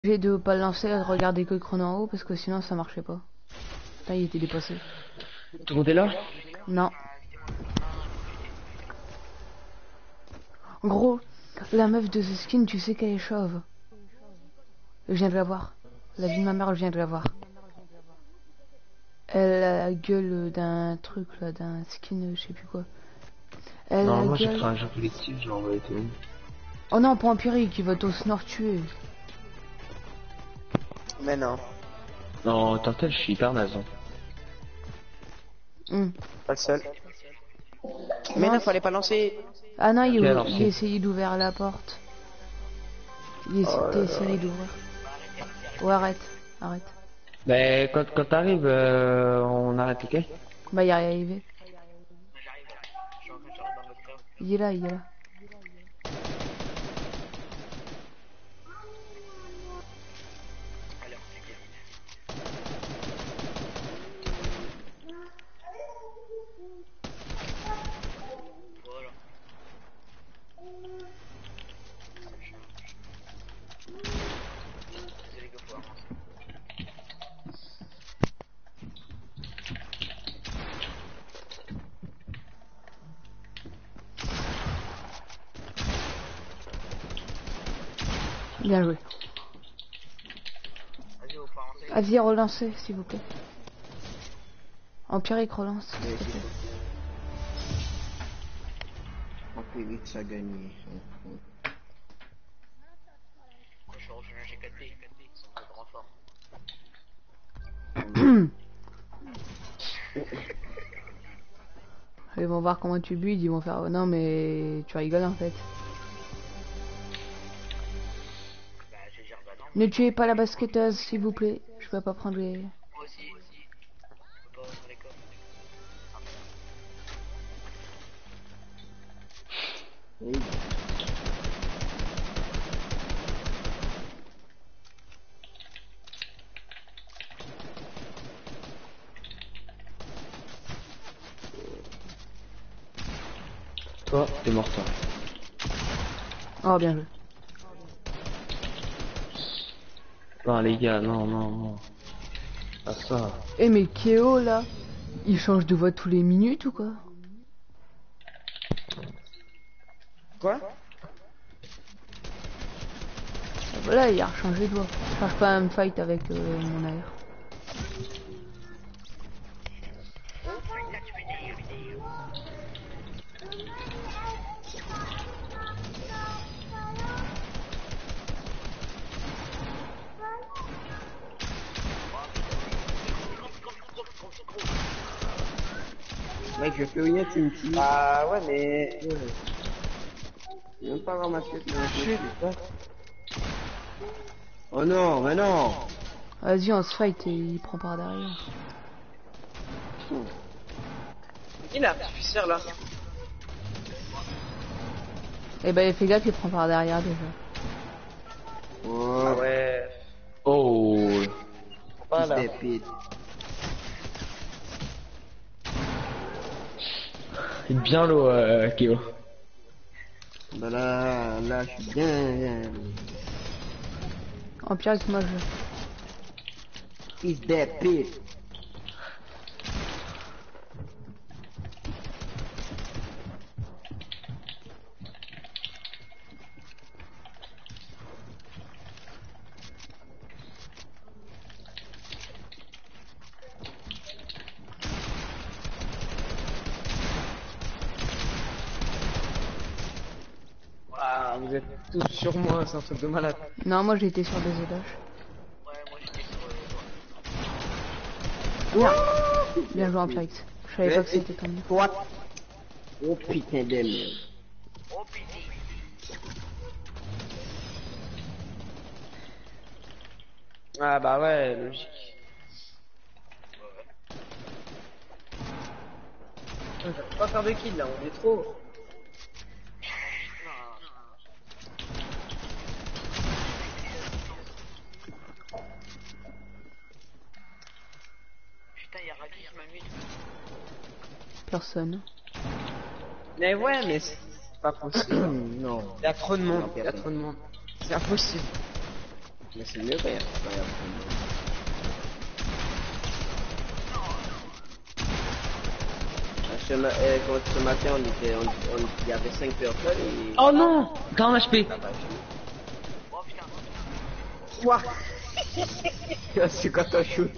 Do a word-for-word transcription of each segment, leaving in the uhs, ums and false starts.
J'ai de pas le lancer, de regarder que le chrono en haut parce que sinon ça marchait pas. Putain, il était dépassé. Tout le monde est là? Non. En gros, la meuf de ce skin, tu sais qu'elle est chauve. Je viens de la voir. La vie de ma mère, je viens de la voir. Elle a la gueule d'un truc là, d'un skin, je sais plus quoi. Elle Non, a moi la j'ai gueule... pris un jeu collectif, j'ai envoyé tout le monde. Oh non, pas empirique, il va tous nord tuer. Mais non. Non, Turtle, je suis hyper naze. Hein. Hum. Pas le seul. Mais non, fallait pas lancer. Ah non, il, Ok, il alors, c'est- essayait d'ouvrir la porte. Il Oh là là. essayait d'ouvrir. Ouais, arrête, arrête. Mais quand, quand t'arrives, euh, on arrête, ok? Bah, il est arrivé. Il est là, il est là. Bien joué. Vas-y, relancez, s'il vous plaît. Empirique, relance. s'il te plaît. Empirique, ça a gagné. Ils vont voir comment tu builds, ils vont faire... Non, mais tu rigoles en fait. Ne tuez pas la basketteuse, s'il vous plaît. Je peux pas prendre les... Oui. Toi, t'es mort, toi. Oh, bien joué. Non, les gars, non, non, non. Pas ça. Eh, mais Keo, là, il change de voix tous les minutes ou quoi? Quoi? Voilà, il a rechangé de voix. Je cherche pas un fight avec euh, mon air. Mec, je fais rien, tu me tues. Ah ouais, mais... Ouais. J'ai même pas ramassé le Oh non, mais non. Vas-y, on se fight et il prend par derrière. Il a artificiel là. Eh ben, fais gaffe, il prend par derrière déjà. Oh, ah ouais. Oh. Voilà. Il est bien l'eau, euh, Keo. Bah là, là, je suis bien, bien. Empirique, moi je... He's that pit. Ah, vous êtes tous sur moi, c'est un truc de malade. Non, moi j'étais sur des étages. Bien. Bien joué, Empirique. Je savais pas que c'était ton nom. Toi. Oh putain de merde. Ah bah ouais, logique. On peut pas faire de kill là, on est trop. Personne. Mais ouais, mais c'est pas possible. Non. Il y a trop de monde, il y a trop de monde. C'est impossible. Mais c'est mieux quand il y a quand il y a beaucoup de monde. Ce, ma euh, quand ce matin, on était, on, on, il y avait cinq personnes et... Oh non, quarante H P. Oh putain. Ouah. C'est quand on shoot.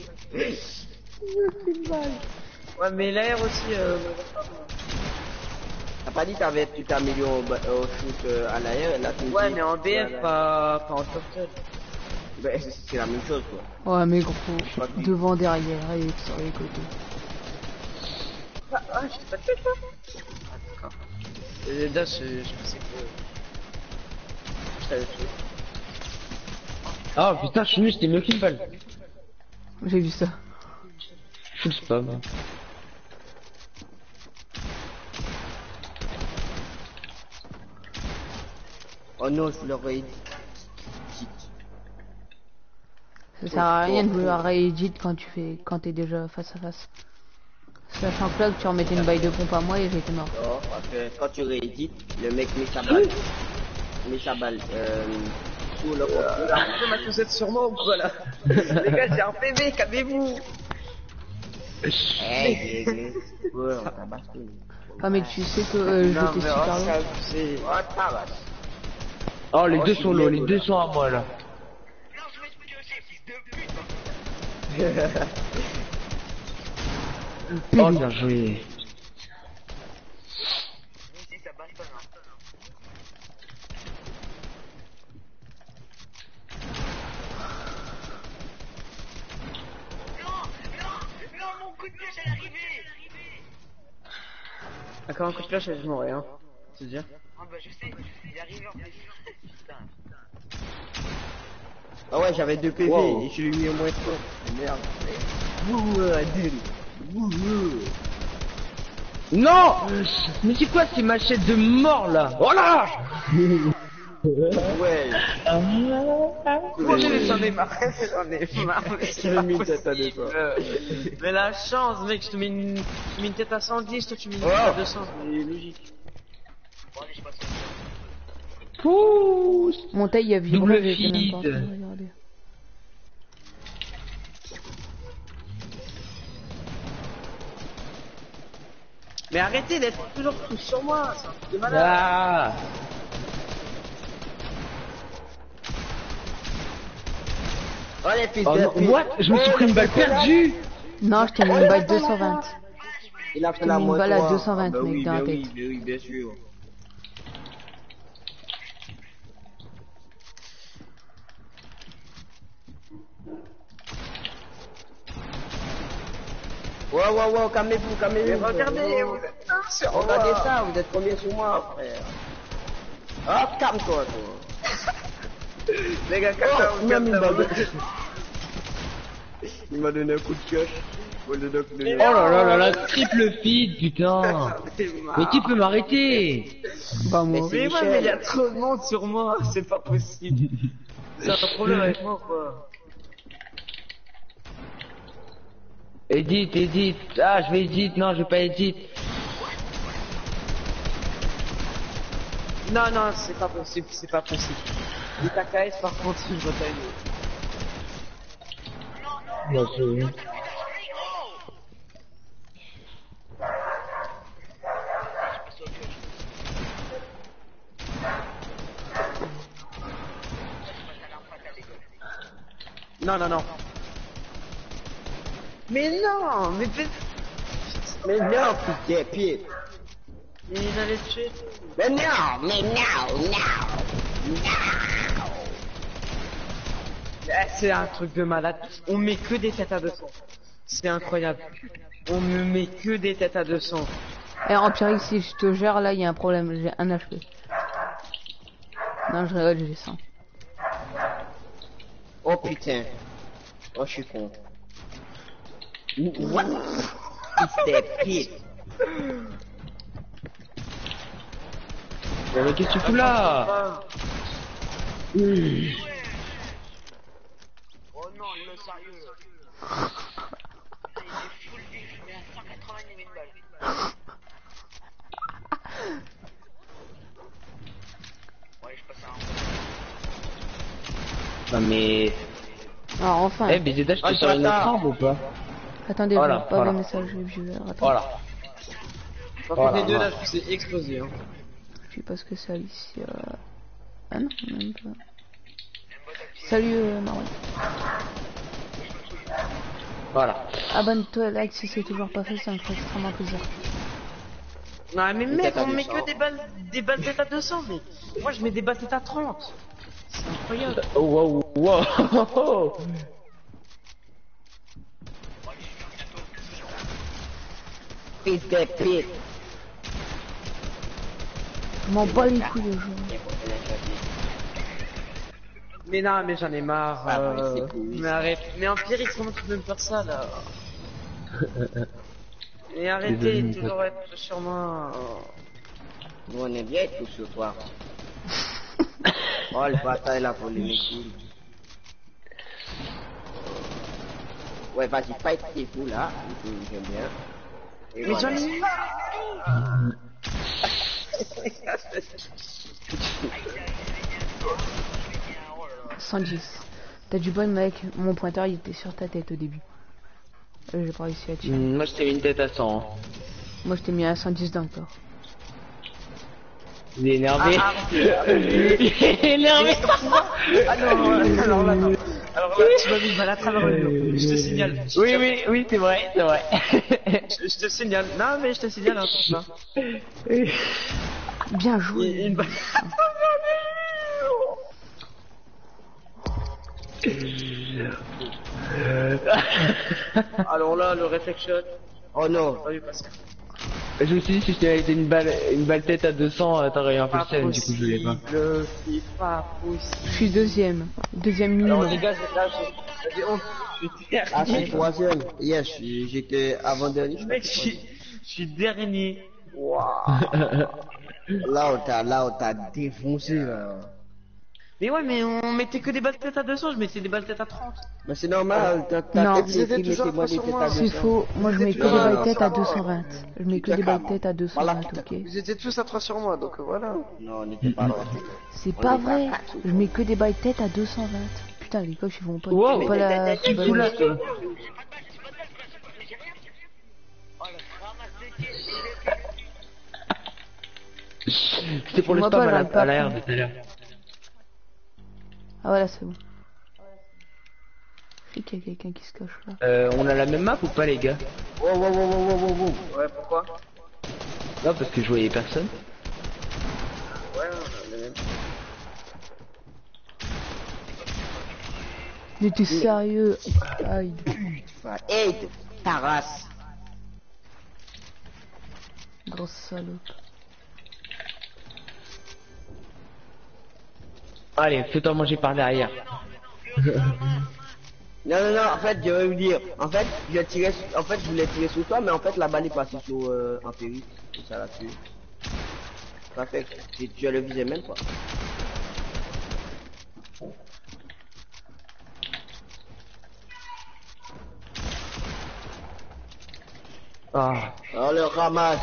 Ouais, mais l'air aussi, euh... T'as pas dit t'avais tu t'as amélioré au, au shoot euh, à l'air, là tu me Ouais, dis- mais en B F, pas, pas en top seul. Ben, c'est c'est la même chose quoi. Ouais, mais gros, Pas de- devant, derrière et sur les côtés. Ah, ah, j'ai pas fait ça. Ah, d'accord. Et là, je, je pensais que... Je t'avais fait. Oh putain, je suis nul, c'était mieux qu'une balle. J'ai vu ça. Full spam. Oh non, je l'aurais dit. Ça sert à rien de vouloir réédit quand tu fais, quand t'es déjà face à face. Sachant que là, que tu remettais une baille de pompe à moi et j'étais mort. Non, parce que quand tu réédites, le mec met sa balle. met sa balle, euh, sur le contrôle. Arrêtez ma cassette sur moi ou quoi là? Les gars, j'ai un P V, calmez-vous. Hey, ouais, on t'a battu. Ah, mais tu sais que euh, Non, j'étais mais super oh, loin. ça, c'est... Oh, tabasse. Oh, les Oh, deux je suis sont low, bien, les deux là. sont à moi là. Oh, bien joué. Encore un coup de flash et je mourrai, hein. C'est dire. Ah bah je sais, il est arrivé en plus. Putain. Ah ouais, j'avais deux P V Wow. et je lui ai mis au moins trois. Merde. Wouh, Adil. Wouh. Non. Mais c'est quoi ces machettes de mort là? Oh là. Ouais. Moi j'en ai marre, j'en ai marre. mais c'est Tu m'as pas mis une tête à possible. deux, toi. Mais la chance, mec, je te mets une, tu mets une tête à cent dix, toi tu mets une Oh. tête à deux cents, c'est logique. Bon allez je passe. Pouh. Mon taille il a vibré, Double j'étais même pas en train de feed. regarder. Mais arrêtez d'être toujours tous sur moi, c'est un truc de malade. Ah. Oh les fils Oh de non, pute. what? Je me suis Oh, pris une le balle chocolat. perdue. Non, je t'ai mis une balle deux cent vingt. Il a fait t'ai la mis une moto. balle à deux cent vingt, bah mec, oui, dans bah la oui, tête. bah oui, bien sûr. Ouais, ouais, ouais, calmez-vous, calmez-vous. Mais regardez, Ouais, vous ouais. êtes un sur moi. Regardez ça, vous êtes combien sur moi, frère? Hop, calme-toi, toi. Les gars, Oh, calme-toi, il m'a mis une balle calme-toi. de- Il m'a donné un coup de pioche. Au lieu de donner- Oh là là là là, triple feed, putain. Mais qui peut m'arrêter? Bah, moi. Mais c'est Mais ouais, Michel. mais il y a trop de monde sur moi, c'est pas possible. C'est un problème avec moi, quoi. Edit, edit. Ah, je vais edit. Non, je vais pas edit. Non, non, c'est pas possible, c'est pas possible. Les T K S, par contre, je dois t'aider. Bien sûr. Non, non, non. Mais non, mais peut- Mais non, putain, pied. il allait te tuer. Mais non, mais non, non. Eh, c'est un truc de malade. On met que des têtes à deux cents. C'est incroyable. On ne met que des têtes à deux cents. Eh, Empirique, si je te gère, là, il y a un problème, j'ai un H P. Non, je rigole, j'ai cent. Oh putain. Oh, je suis con. What? C'était pire. Mais qu'est-ce que tu fous là? Ah, Mmh. Oh non, le sérieux. Il est full vif, mais à cent quatre-vingt-dix mille balles. Ouais, je passe à un. Non mais... Alors enfin. Eh, B Z Dash, Ah, tu sors une autre arme ou pas? Attendez, Voilà, je vois pas voilà. le message viewer. Attends. Voilà. Par Voilà, contre, les deux voilà. là, je vous ai explosé. Hein. Je sais pas ce que c'est Alicia. Ah non, même pas. Salut euh, Marwan. Voilà. Abonne-toi, like si c'est toujours pas fait, ça me ferait extrêmement plaisir. Non mais mec, on met deux cents. que des balles, des balles tête à deux cents, mais moi je mets des balles tête à trente. C'est incroyable. Oh wow wow. Pite de pite. Je m'en bats les couilles le jeu. Mais non, mais j'en ai marre. Ah, euh, ouais, c'est cool. Mais arrête. Mais Empirique, comment tu peux me faire ça là? Mais arrêtez, Désolé, toujours être sur moi. Nous on est bien tous ce soir. Oh le bataille là pour les mecs. Ouais vas-y fight tes fous là. J'aime bien. Et Mais voilà. j'en ai marre. cent dix. T'as du bon mec, mon pointeur il était sur ta tête au début. Euh, J'ai pas réussi à tirer. Moi je t'ai mis une tête à cent. Hein. Moi je t'ai mis à cent dix d'un corps. Il est énervé. Ah, Il est énervé. Ah non, alors là, non. Alors là, tu m'as mis une balle à travers le mur. Je te signale. Oui oui oui c'est vrai c'est vrai. Je, je te signale. Non, mais je te signale un truc là. Bien Il- joué. Une balle. Alors là, le réflexion. Oh non. Ah oui, parce que Je me suis dit si je t'avais été une balle une balle tête à deux cents euh, t'aurais eu un peu pas le seum, du coup je voulais pas. possible, c'est pas possible. Je suis deuxième. Deuxième Alors minimum. les gars, là, j'ai j'ai honte. Je suis Ah c'est dernier. troisième. Yes, j'étais avant dernier. Mec, je suis, je suis dernier. Waouh. Là on t'a là on t'a défoncé là. Mais ouais, mais on mettait que des balles tête à deux cents, je mettais des balles tête à trente. Mais c'est normal, t'as Non. t'as Vous fait étiez des toujours mettez-moi sur des têtes moi. à C'est deux cents. faux. Moi je mets que Non, des non, balles non, tête ça à va. deux cent vingt. Je mets que des balles tête à deux cent vingt, ok. Vous étiez tous à trois sur moi, donc euh, voilà. Non, on n'était pas là. C'est pas vrai. Je mets que des balles tête à deux cent vingt. Putain les coachs ils vont pas. Wow. ils vont pas la. Tu fous là toi. C'était pour le Moi spam pas, à la- j'arrive pas à à l'air prendre. de tout à l'heure. Ah voilà c'est bon. Je sais qu'il y a quelqu'un qui se cache là. Euh, on a la même map ou pas les gars? Oh, wow, wow, wow, wow, wow, wow. Ouais, pourquoi? Non parce que je voyais personne. Ouais, on a le même. Mais t'es sérieux? Aïe. Enfin, aide ta race. Grosse salope. Allez, fais-toi manger par derrière. Non, non, non, en fait, je vais vous dire. En fait, je tirais, en fait, je voulais tirer sur toi, mais en fait, la balle est passée sur euh, Empirique. Et ça l'a tué. Ça fait que tu, tu le visais même pas. Ah. Oh, le ramasse.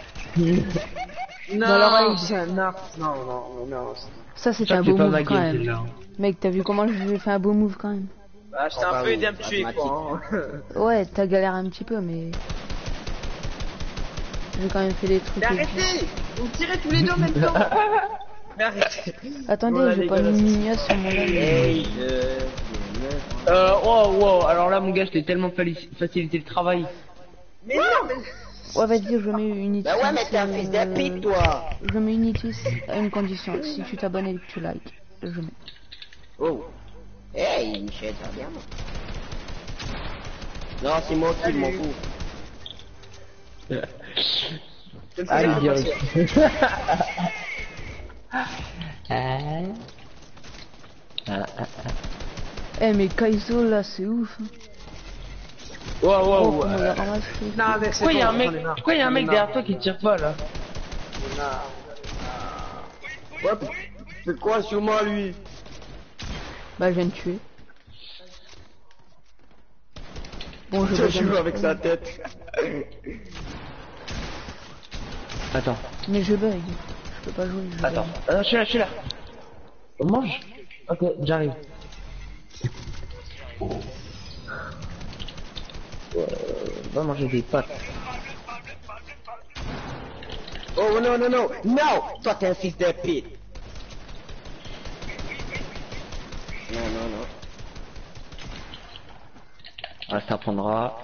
Non, alors, c'est un art. Non, non, non. Ça Je c'était crois un que c'est beau pas move ma quand game même. celle-là. Mec t'as vu comment j'ai fait un beau move quand même. Bah, je t'ai un peu aidé à me tuer, quoi. Hein. Ouais t'as galéré un petit peu mais. J'ai quand même fait des trucs. Mais arrêtez! Vous me tirez tous les deux en même temps! Mais arrêtez! Attendez, Voilà, j'ai les pas gars, mis là, Mignos sur mon live. Hey, euh, Euh, wow, wow, alors là mon gars, je t'ai tellement fali- facilité le travail. Mais non, mais... Ouais vas-y je mets une itis. Bah ouais, mais t'es un fils de pute, toi. Je mets une itis à une condition. Si tu t'abonnes et que tu likes. Je mets. Oh. Hey, Michel, ça va bien, moi. Non, c'est mon kill, mon fou. Je ne Allez, sais pas direct. passer. Ah, ah, ah. Eh mais Kaizo là c'est ouf. hein. Wow, Oh, wow, comment il a wow. ramassé. Non, mais c'est Pourquoi il y a un bon, mec, j'en ai marre. pourquoi il y a un J'en ai mec marre. derrière toi qui tire pas là? Ouais, c'est quoi sur moi, lui? Bah je viens de tuer. Bon je Je vais joue avec sa tête. Attends, Mais je bug. Je peux pas jouer. Je attends. bug. Ah, je suis là, je suis là. On mange? Ok, j'arrive. Euh, va manger des pâtes. Oh non, non, non, non! Toi t'es un fils de pute! Non, non, non. Ah, ça prendra.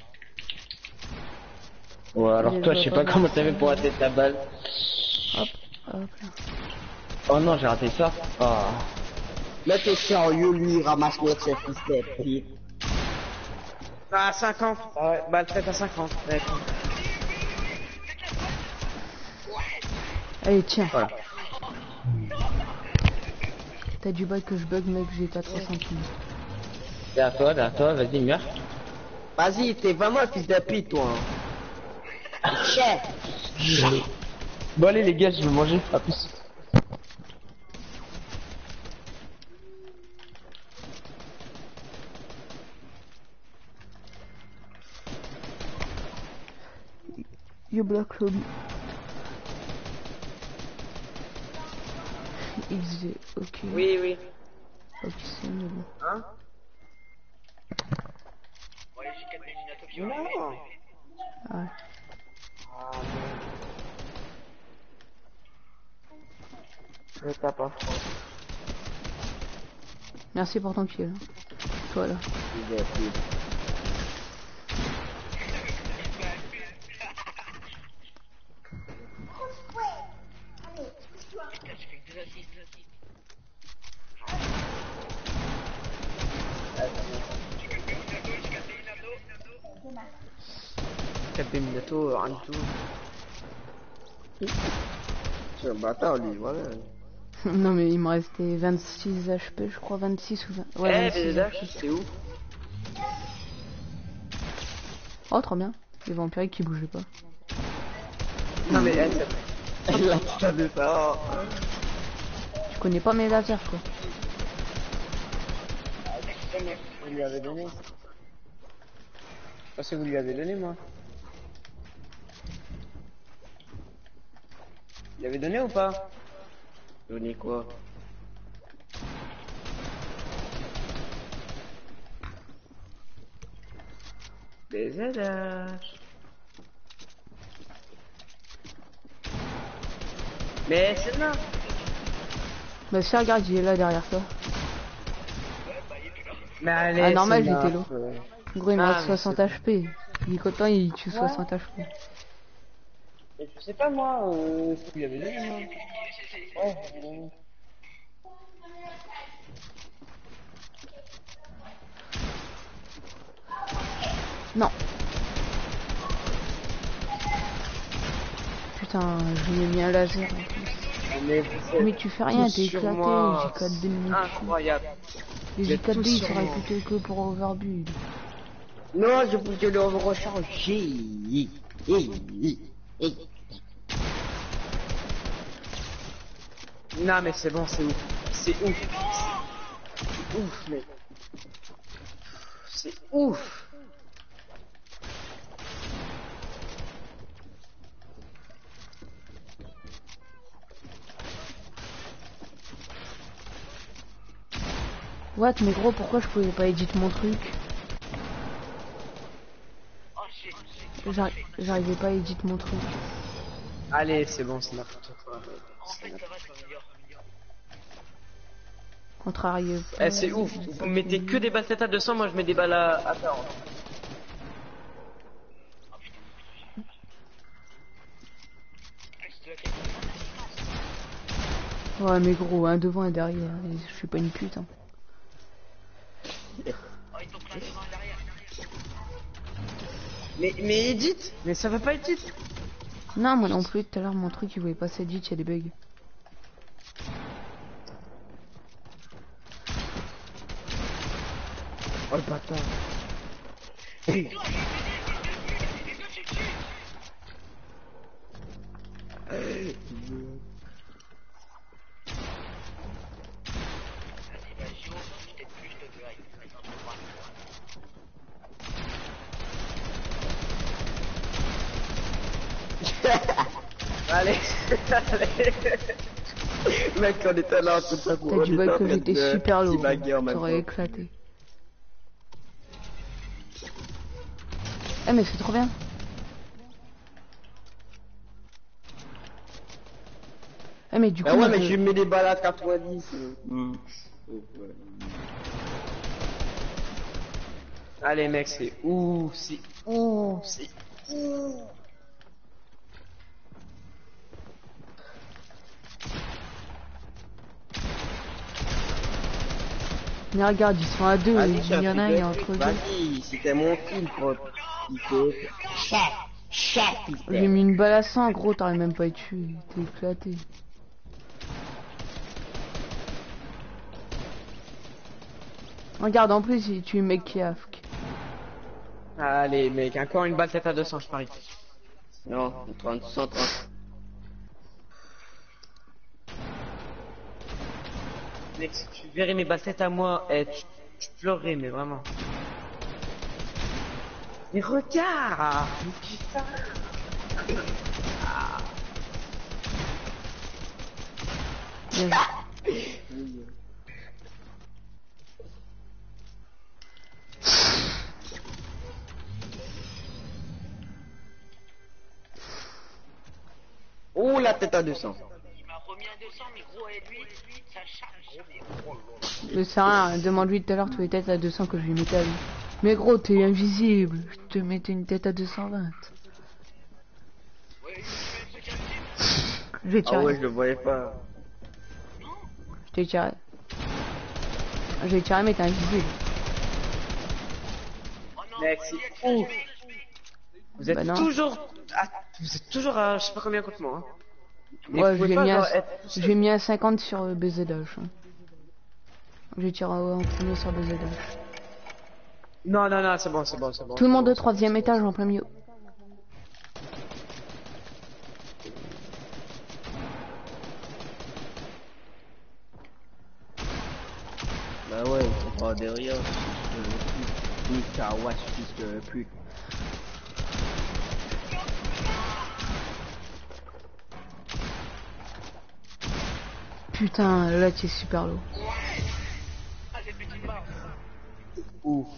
Ouais, alors Je toi, vois je sais pas pas comment bien. t'as fait pour rater ta balle. Hop, hop là. Oh non, j'ai raté ça. Ah. Mais t'es sérieux, lui, ramasse notre fils de pute. Ah, cinquante. Ah ouais, balle faite à cinquante. Ouais. Allez, tiens. Voilà. T'as du bail que je bug, mec, j'étais à trois centimes. Derrière toi, derrière toi, vas-y, meurs. Vas-y, t'es vraiment un fils de pute, toi. Hein. Chef! Bon allez les gars, je vais manger. À plus. You block lobby. X V, ok. Oui, oui. Ok, c'est nul. Hein? Ouais, j'ai quatre Minato qui vont Non. arriver. Ouais. Ah, non. Je tape pas froid. Merci pour ton kill. Toi là. Fils de pute. Putain, j'ai fait que deux assists. quatre Minato, rien du tout. C'est un bâtard, lui, voilà. Non mais il me restait vingt-six H P, je crois, vingt-six ou vingt. Ouais, Eh, vingt-six mais H P. là, c'est où? Oh, trop bien. Les vampires qui bougeaient pas. Non, mais eh, c'est- La putain de ça. Tu connais pas mes lasers, quoi. vous lui avez donné. Parce que vous lui avez donné, moi. Il avait donné ou pas? Donner quoi? Des Z H. Mais c'est là. Bah, si, regarde, il est là derrière toi. Mais allez, Ah, normal, c'est j'étais là. low. Gros, il me Ah, reste mais soixante c'est H P. Il est content, il tue soixante H P. Mais je sais pas moi, euh, ce qu'il avait donné moi. Ouais, il avait donné. Non. Putain, je lui ai mis un laser en plus. Mais, vous êtes Mais tu fais rien, tous t'es sur éclaté. moi. J quatre D minutes. Incroyable. Les Vous J êtes quatre D tous ils sur sont moi. réputés que pour overbuild. Non, je vous je le recharger. Hi, hi, hi. Non mais c'est bon, c'est ouf. C'est ouf. C'est ouf, mec. C'est ouf. What, mais gros, pourquoi je pouvais pas éditer mon truc? Oh, j'ai, j'ai, J'arri- J'arrivais pas à éditer mon truc. Allez, c'est bon, c'est n'importe quoi. en fait, ça va, je m'améliore. Contrarieux. Eh, c'est ouf. Vous mettez que des balles tête à deux cents, moi je mets des balles à, à quarante. Ouais, mais gros, un devant, un derrière. Et je suis pas une pute, hein. Oh, ils t'ont plein devant et derrière. Mais, mais edit. Mais ça va pas edit. Non, moi non plus, tout à l'heure, mon truc, il voulait pas s'éditer, il y a des bugs. Oh le bâtard. Vas-y, bah, Giro, je t'aide plus, je te drive. Attends, je te crois. Allez, allez. Mec, on était là tout ça pour T'as du bol que j'étais super lourd. T'aurais éclaté. Eh mais c'est trop bien. Eh mais du coup... Bah ouais, moi, mais je- je mets des balles à quatre-vingt-dix. Mm. Allez mec, c'est ouh, c'est ouh, c'est ouh. Mais regarde, ils sont à deux, Vas-y, il y en a un, il est entre deux. Vas-y, c'était mon kill, pote. Il faut... Chat, chat, J'ai mis une balle à cent, gros, t'aurais même pas tué, t'es éclaté. Regarde, en plus, il tue le mec qui a... Allez mec, encore une balle tête à deux cents, je parie. Non, trente, cent trente. Mec, si tu verrais mes balles tête à moi, eh, tu, tu pleurerais, mais vraiment. Mais regarde, mais putain. Bien joué. Oh, la tête à deux cents. Il m'a remis à deux cents, mais gros, et lui, ça charge. Mais oh là là. Mais c'est rien, demande-lui tout à l'heure tous les têtes à deux cents que je lui mettais à lui. Mais gros, t'es invisible, je te mettais une tête à deux cent vingt. Ouais, il me fait ce Je vais Ah tirer, ouais, je le voyais pas. je t'ai tiré. Je vais tirer, mais t'es invisible. Oh non, Mec, ouais, c'est il y a ouf. que ça, Vous êtes Bah non. toujours, à- vous êtes toujours à, je sais pas combien contre moi. Hein. Mais Ouais, vous pouvez j'ai pas, mis, genre, un- être tout seul. j'ai mis un cinquante sur euh, B Z H. Hein. J'ai tiré en premier sur B Z H. Non, non, non, c'est bon, c'est bon, c'est bon. Tout le c'est monde bon, au troisième étage en plein milieu. Bah ouais, ils sont pas derrière. Ni Kawash, fils de pute. Putain, là tu es super lourd. Ah, cette petite barre. Ouf.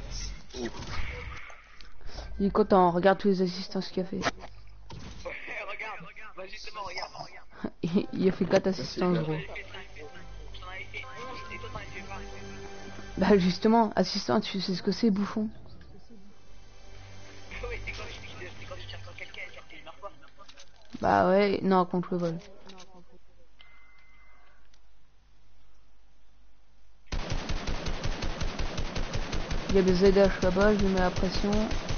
Il est content, regarde tous les assistances qu'il a fait. Ouais, regarde, regarde. Bah, justement, regarde, regarde. Il il a fait quatre assistances, gros. J'en avais fait onze et toi t'en avais fait vingt. Bah justement, assistant, tu sais ce que c'est, bouffon? Oui, c'est quand je c'est quand je tire sur quelqu'un et genre qu'il meurt pas. Bah ouais, non, contre le vol. Il y a des Z H là-bas, je lui mets la pression.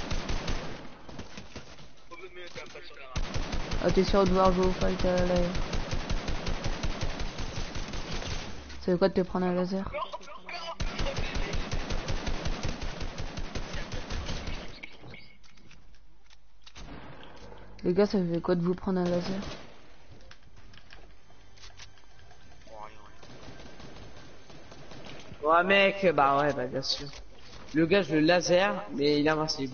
Faut me mettre la pression là. Ah, t'es sûr de voir jouer au fight à la... Ça veut quoi de te prendre un laser? Les gars, ça fait quoi de vous prendre un laser? Ouais, mec, bah ouais, bah bien sûr. Le gars, je le laser, mais il est invincible.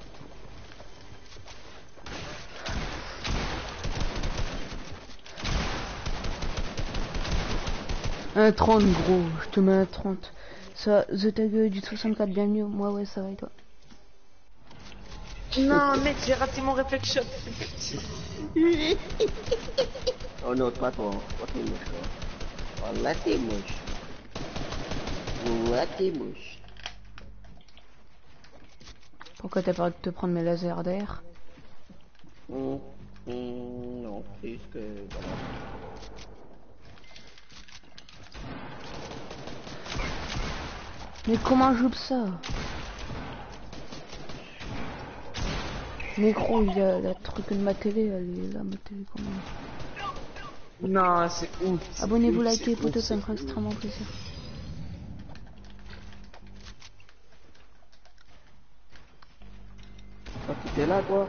Un trente, gros, je te mets un trente. Ça, The Tag du soixante-quatre, bienvenue. Moi, ouais, ça va et toi? Non, mec, j'ai raté mon réflex shot. Oh non, pas toi. Toi, t'es moche, toi. Oh là, t'es moche. Oh là, t'es moche. Pourquoi t'as peur de te prendre mes lasers d'air? Hum, hum, non, c'est juste que... Voilà. Mais comment je joue ça? Mais gros, il y a la truc de ma télé, elle est là, ma télé, comment? Non, c'est ouf. Abonnez-vous, C'est likez, ouf, poteau, c'est ça me fera ouf. extrêmement plaisir. Ah, t'étais là, toi?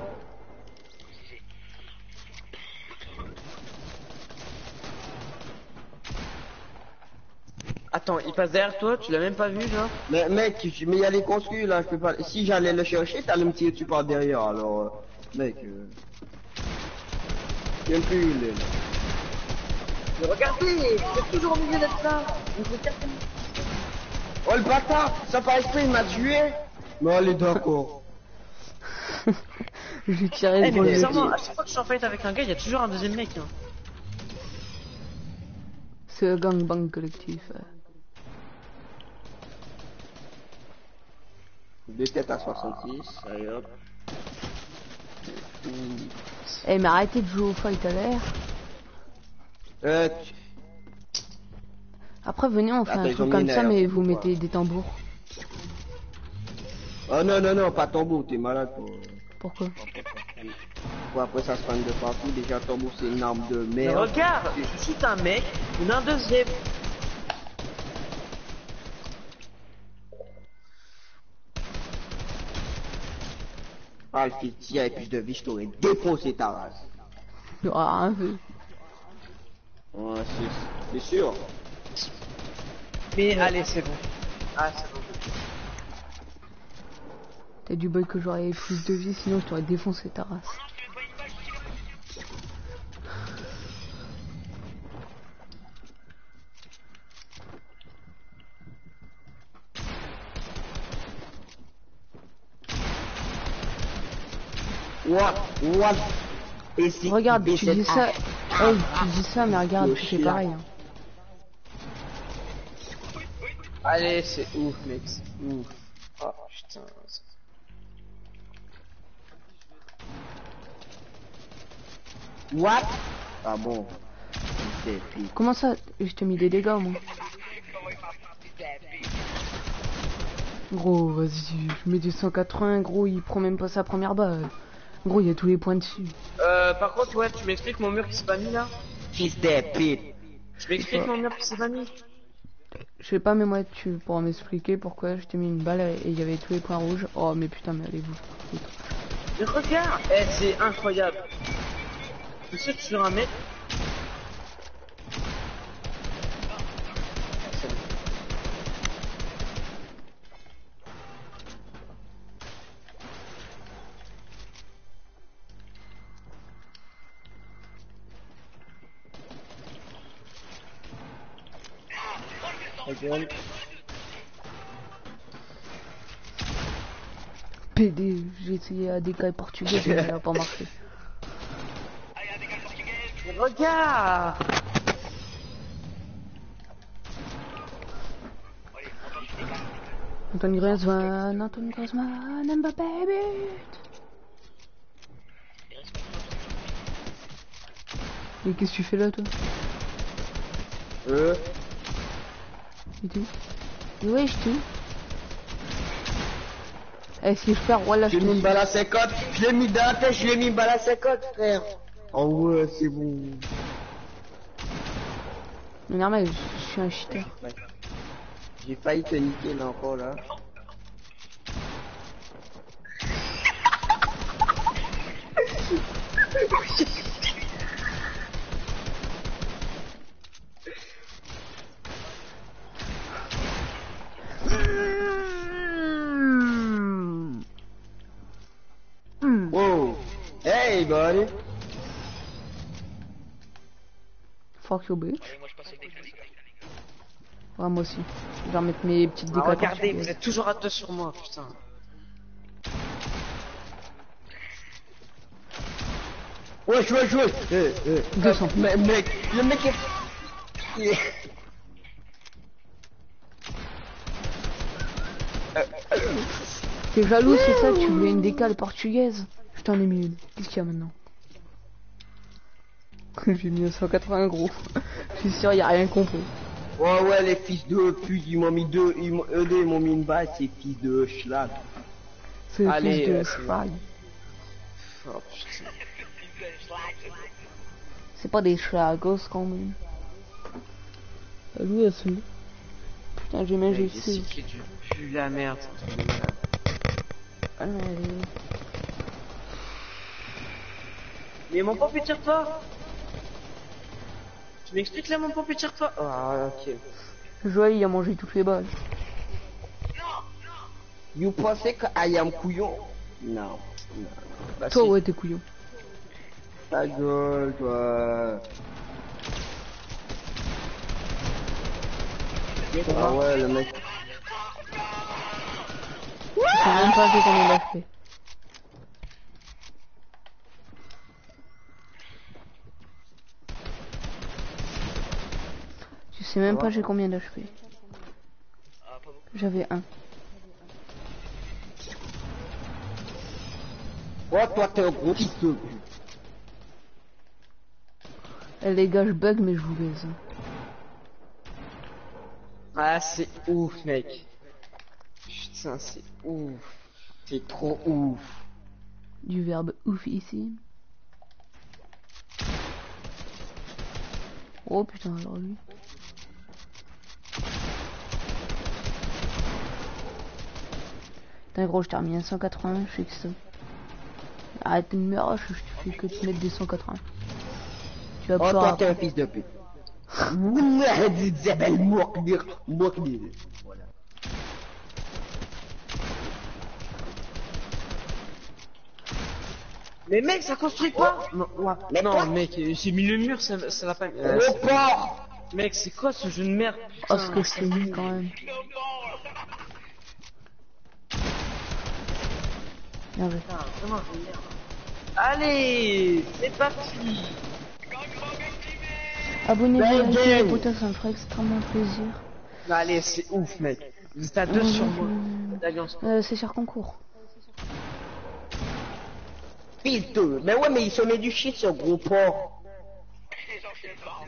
Attends, il passe derrière toi, tu l'as même pas vu, genre? Mais mec, je- mais il y a les construits là, je peux pas... Si j'allais le chercher, t'allais me tirer dessus par derrière, alors... euh, Mec... Euh... J'aime plus, il est là. Mais regardez, c'est toujours au milieu d'être là. Donc regardez. Oh le bâtard, ça par esprit il m'a tué. Mais allez d'accord. Je vais tirer Eh sur mais le bizarrement, à chaque fois que je suis en fight avec un gars, il y a toujours un deuxième mec. Hein. C'est un gangbang collectif. euh. Deux têtes à soixante-six, allez hop. Eh mais arrêtez de jouer au fight à l'air. Euh, tu- Après venez on fait Attends, un ils ont truc mis comme une ça aire, mais c'est vous quoi. mettez des tambours. Oh non, non, non, pas tambour, t'es malade toi. Pourquoi? Bon, après ça se prend de partout, déjà tambour c'est une arme de Mais merde. regarde, je shoot un mec, il y en a un deuxième. Ah le fil tire et plus de vie, je t'aurais défoncé ta race. Il y aura rien fait. Ouais, c'est- c'est sûr. Mais allez, c'est bon. Ah, c'est bon. T'as du bol que j'aurais plus de vie sinon je t'aurais défoncé ta race. What? What? Et c'est Regarde, qui tu dis cette ça. arme? Hey, tu dis ça mais regarde, Le tu fais chien. pareil. Hein. Allez, c'est ouf, mec. C'est ouf. Oh putain. What? Ah bon. C'est puis. Comment ça? Je t'ai mis des dégâts moi. Gros, vas-y, je mets des cent quatre-vingts, gros, il prend même pas sa première balle. Gros, il y a tous les points dessus. Euh, par contre, ouais, tu m'expliques mon mur qui s'est pas mis là? Fils de pute. Tu m'expliques mon mur qui s'est pas mis? Je sais pas, mais moi, tu pourras m'expliquer pourquoi je t'ai mis une balle et il y avait tous les points rouges. Oh, mais putain, mais allez-vous. Mais regarde, eh, c'est incroyable. Je saute sur un mec. Regarde. P D, j'ai essayé à des cas portugais, mais ça n'a pas marché. Mais regarde. Antoine Griezmann, Antoine Griezmann, Mbappé, but. Mais qu'est-ce que tu fais là, toi? Euh. Et tout? Et ouais, je t'ai. Eh, si je perds, voilà, je J'ai te mis une balle à cinquante. Je l'ai mis dans la tête, je l'ai mis une balle à cinquante, frère. Oh ouais, c'est bon. Mais normal, je, je suis un cheater. Ouais. J'ai failli te niquer là encore là. Wow. Hey buddy. Fuck you, bitch. Moi je passe au décalage. Ouais, moi aussi. Je vais remettre mes petites Ah, décals regardez, portugaises. vous êtes toujours à deux sur moi, putain. Wesh, wesh, wesh. Eh, eh. deux cents. Mais, mec, le mec est... il est- T'es jaloux, c'est ça? Tu voulais une décale portugaise? Je t'en ai mis une. Qu'est-ce qu'il y a maintenant? J'ai mis un cent quatre-vingts, gros. Je suis sûr, y a rien compris. Ouais, ouais, les fils de pute, ils m'ont mis deux, ils m'ont, eux deux, ils m'ont mis une balle, ces fils de schlag. C'est le Allez, fils de euh, c'est- Schlag. Oh putain. C'est pas des schlagos quand même. Ah, lui, c'est... Putain, j'ai même Mec, j'ai j'ai cyclé du pue la merde. Allez. Mais mon pompier tire pas. Tu m'expliques là mon pompier tire pas. Ah ok. Joël, il a mangé toutes les balles. You pensez que I am couillon? Non. Non. Bah, Toi, si. ouais, t'es couillon. Ta gueule, toi. Ah ouais, le mec. Je sais même pas j'ai combien d'H P. Je sais même pas j'ai combien d'H P. Ah, pas beaucoup. J'avais un. Oh, toi, t'es un gros fils de pute. Eh, les gars, je bug, mais je vous baise. Ah, c'est ouf, mec. Putain, c'est ouf. C'est trop ouf. Du verbe ouf ici. Oh putain, alors lui. Putain, gros, je t'ai remis un cent quatre-vingts, je sais que ça. Arrête de me rush, je te fais que te mettre des cent quatre-vingts. Tu vas Oh, pouvoir. toi, t'es un fils de pute. Wallah, dit Isabelle Moukdir. Moukdir. Voilà. Mais mec, ça construit pas. Non, ouais. Mais non toi- mec, j'ai mis le mur, ça, ça va pas. Euh, Gros porc. mec, c'est quoi ce jeu de merde? Oh, ce que c'est nul quand même. Bien joué. Putain, vraiment, c'est merde. Allez, c'est parti. Abonnez-vous Bang, à la bang. pote, ça me ferait extrêmement plaisir. Allez, c'est ouf, mec. Vous êtes à deux sur moi. D'alliance. Euh, c'est sur concours. Fils de. Mais ouais, mais il se met du shit, ce gros porc. Les gens qui aiment pas.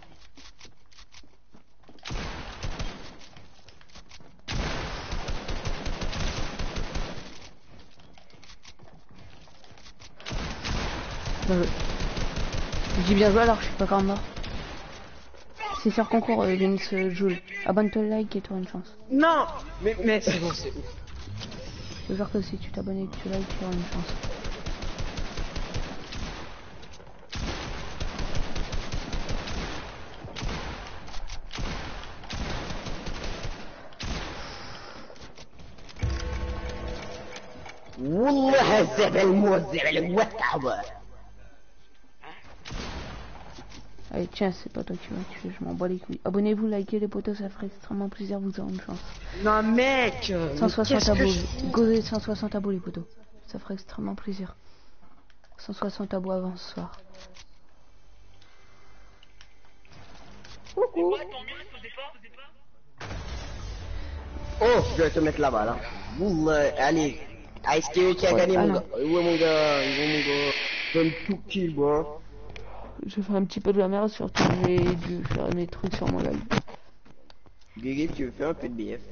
Bien joué. Je dis bien joué alors je suis pas quand même mort. C'est sur concours, euh, Vince Joule. Abonne-toi, like et toi une chance. Non, mais mais c'est bon, c'est ouf. Je te jure que si tu t'abonnes et que tu likes, tu auras une chance. Wallah, Isabelle Moukdir. Watawa. Allez, tiens, c'est pas toi qui vas tuer, je m'en bats les couilles. Abonnez-vous, likez les potos, ça ferait extrêmement plaisir, vous aurez une chance. Non, mec. euh, cent mais soixante qu'est-ce que abos, je- gosez cent soixante abos les potos. Ça ferait extrêmement plaisir. cent soixante abos avant ce soir. Ouais, ton mur, il faisait pas. Oh, je vais te mettre là-bas, là. Wallah, allez. Ice T qui a Ouais, gagné, mon alors. gars. Ouais, mon gars. Ouais, mon gars. Donne tout kill, moi. J'ai fait un petit peu de la merde, surtout que j'ai dû faire des trucs sur mon live. Guigui, tu veux faire un peu de B F?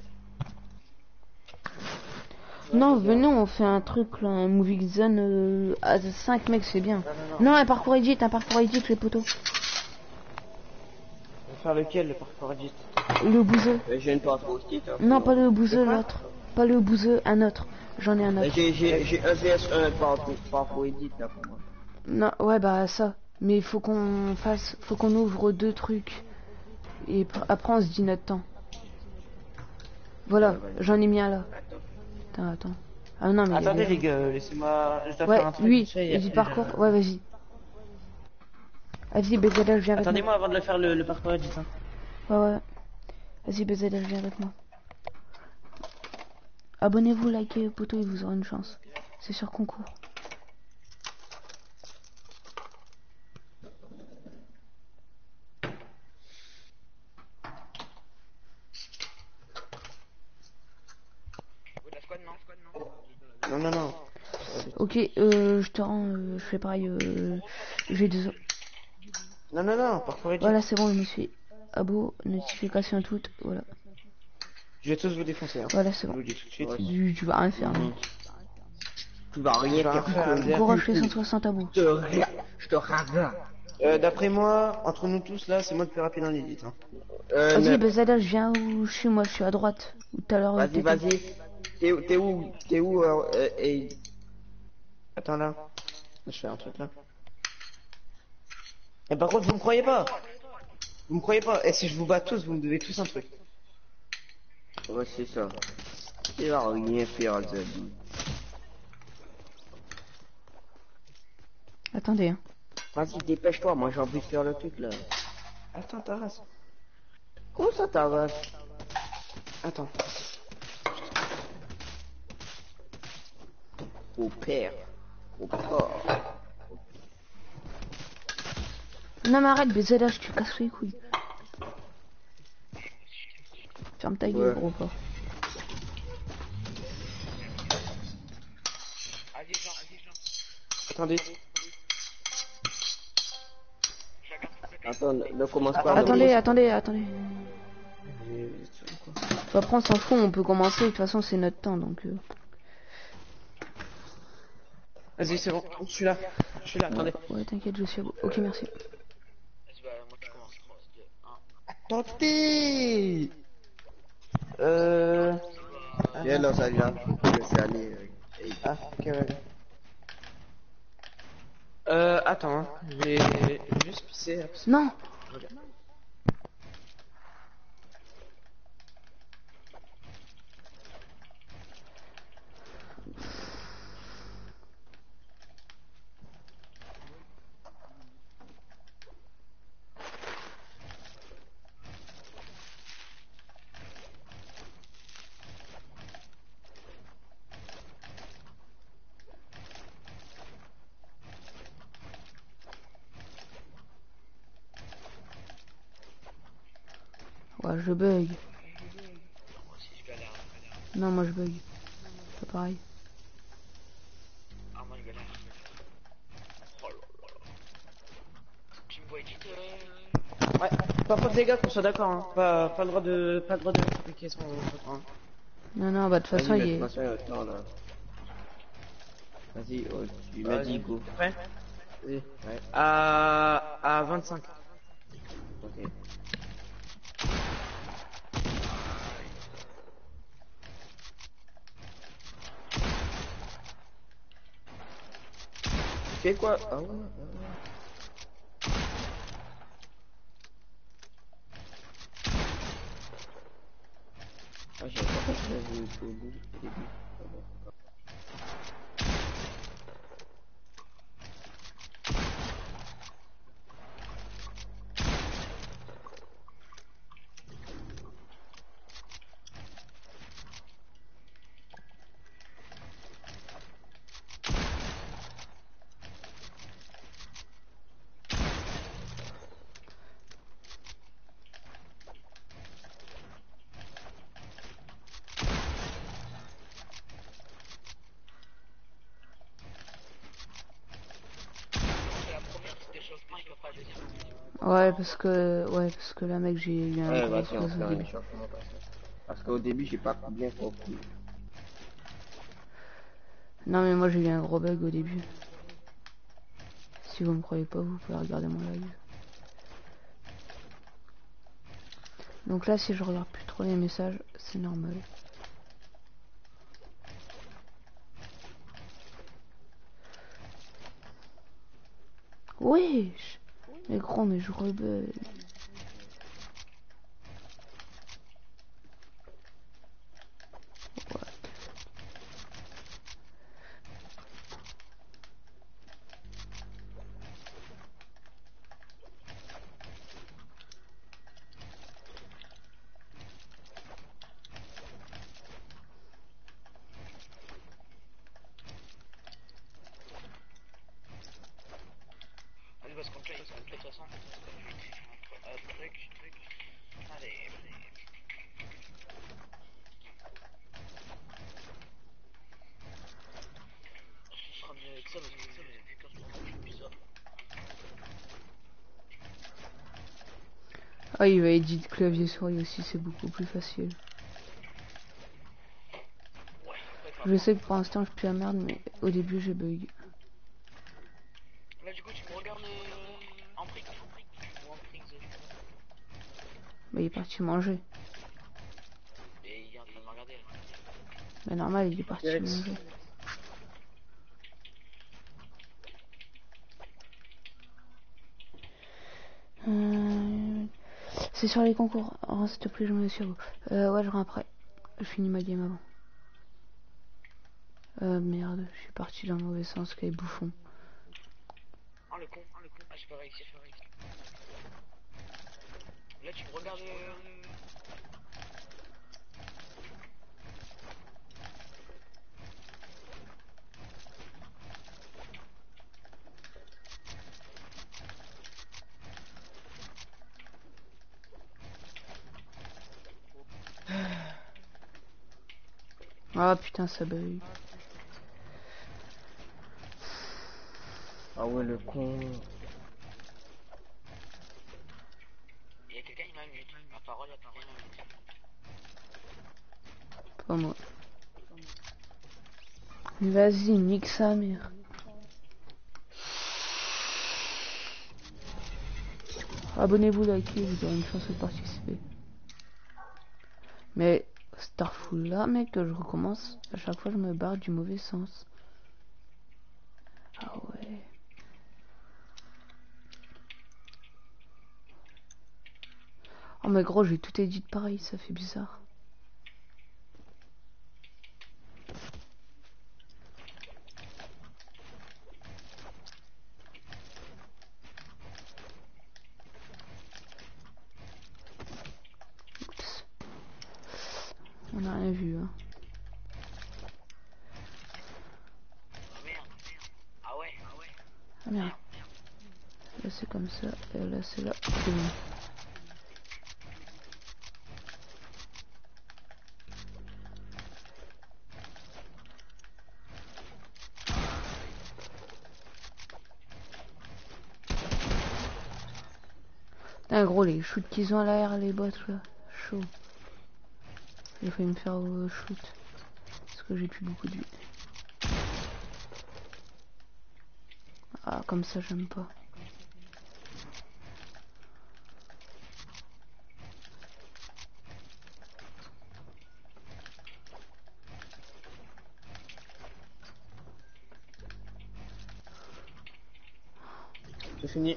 Non, venez, on fait un truc là, un movie zone euh, à cinq mecs, c'est bien. Non, un parcours edit, un parcours edit, les potos. On va faire lequel, le parcours edit? Le bouseux. Euh, J'ai une part trop petite. Hein. Non, pas le bouseux, quoi l'autre. Pas le bouseux, un autre. J'en ai un Euh, autre. J'ai j'ai- j'ai un V S un par par trop edit, là, pour moi. Non, ouais, bah ça. Mais il faut qu'on fasse, faut qu'on ouvre deux trucs. Et pr- après, on se dit notre temps. Voilà, j'en ai mis un là. Attends, attends. Ah non, mais. il y a Attendez des- les gars, laissez-moi. Je dois Ouais, faire un truc. lui, vite fait, et il dit après, parcours. je- Ouais, vas-y. Vas-y, Bezada, je viens avec moi. Attendez-moi avant de le faire le, le parcours edit. Hein. Ouais, ouais. Vas-y, Bezada, je viens avec moi. Abonnez-vous, likez, poteau, et vous aurez une chance. C'est sur concours. Ouais, la squad, non, squad, non. Non, non, non. Ok, euh, je te rends, euh, je fais pareil. Euh, J'ai des. Non, non, non, parcours edit. Voilà, c'est bon, je me suis. Abo, notification toutes, voilà. Je vais tous vous défoncer. Hein. Voilà, c'est Je bon. vous le dis tout de suite. Tu, tu vas rien faire, mec. Tu vas rien Je vais faire. rien faire, que- MDR. Gros rush les cent soixante abos. Je te ra- je te ravin. Euh, D'après moi, entre nous tous là, c'est moi le plus rapide en edit. Hein. Euh, Vas-y, ne- Bezada, je viens où je suis, moi, je suis à droite. Ou tout à l'heure. Vas-y, t'étais. vas-y. T'es où, t'es où, t'es où, euh, euh, et... Attends là. Je fais un truc là. Et par contre, vous me croyez pas. Vous me croyez pas. Et si je vous bats tous, vous me devez tous un truc. Ouais, c'est ça. Il va rien faire, Zabi. Attendez, hein. Vas-y, dépêche-toi, moi j'ai envie de faire le truc, là. Attends, ta race. Comment ça, ta vache? Attends. Au père. Au corps. Non mais arrête, B Z H, tu casses les couilles. Ferme ta gueule, Ouais. gros porc. Allez, Jean, allez, Jean. Attendez. Je regarde son côté. Attends, ne, ne commence pas. ne Attendez, commence- attendez, attendez. Euh, Bah, après on s'en fout, on peut commencer, de toute façon c'est notre temps donc... Euh... Vas-y, c'est bon. Je suis là. Je suis là, attendez. Ouais, ouais, t'inquiète, je suis à vous. Ok, merci. Vas-y, bah, moi, je commence. trois, deux, un. Attendez. Euh... Viens dans sa gare. Laissez aller. euh, et- Ah, ok, ouais. Euh, attends, hein. Je vais je vais juste pisser. Hop. Non. Ouais, je bug. Moi aussi, je galère. je galère. Non, moi je bug. C'est pareil. Ah, moi, je galère. je galère. Oh là là là. Tu me vois edit euh... Ouais, par contre les gars, qu'on soit d'accord, hein. Pas, pas le droit de, pas le droit de compliquer son, son temps, hein. Non, non, bah de toute Vas-y, façon mais il de est... toute façon, il y a le temps, là. Vas-y, oh, tu m'as Vas-y. dit go. T'es prêt? Vas-y. Ouais, À, à vingt-cinq. ok. Tu fais quoi? Ah ouais, ah ouais. Ah, j'ai pas compris, j'ai été au bout, au début. Ah bon. C'est la première qui se déchauffe pas, il peut pas le deuxième. Ouais, parce que... Ouais, parce que là, mec, j'ai eu un Ouais, gros vas-y, on stress fait au un début. échauffement parce que... Parce qu'au début, j'ai pas bien compris. Non, mais moi j'ai eu un gros bug au début. Si vous me croyez pas, vous pouvez regarder mon live. Donc là, si je regarde plus trop les messages, c'est normal. Wesh. Mais gros, mais je rebug. Allez, parce qu'on play, parce qu'on play, de toute façon. Je vais essayer de faire un truc, un truc, truc. Allez, allez. Ce sera mieux avec ça, parce que ça, vu qu'en ce moment, je fais plus ça. Ah, il va éditer clavier souris aussi, c'est beaucoup plus facile. Ouais, après, Je sais que pour l'instant je pue la merde, mais au début j'ai bug. là, du coup, tu me regardes euh, en brique, en brique, ou en brique, je sais pas. Bah, il est parti manger. Et il est en train de me regarder, là. Bah, normal, il est parti Direct. manger. Euh... C'est sur les concours. Oh, s'il te plaît, je me mets sur vous. Euh, ouais, je rentre après. Je finis ma game avant. Euh, merde, je suis parti dans le mauvais sens, quel bouffon. Oh, le con, oh, le con. Ah, j'ai pas réussi, j'ai pas réussi. Là, tu me regardes. Euh... Ah putain, ça bug. Ah ouais, le con. Il y a quelqu'un qui m'a mis ma parole, il y a quelqu'un qui m'a mis. Pas moi. Vas-y, nique sa mère. Abonnez-vous, likez, vous aurez une chance de participer. Mais Starful là, mec, que je recommence, à chaque fois je me barre du mauvais sens. Ah ouais. Oh mais gros, j'ai tout édité pareil, ça fait bizarre. Oups. On n'a rien vu, hein. Oh merde. Ah ouais, ah ouais. Ah merde. Là c'est comme ça, et là c'est là. C'est bon. Putain, gros, les shoots qu'ils ont à l'arrière, les bots là, chaud. Il faut me faire au shoot. Parce que j'ai plus beaucoup de vie. Ah, comme ça, j'aime pas. C'est fini.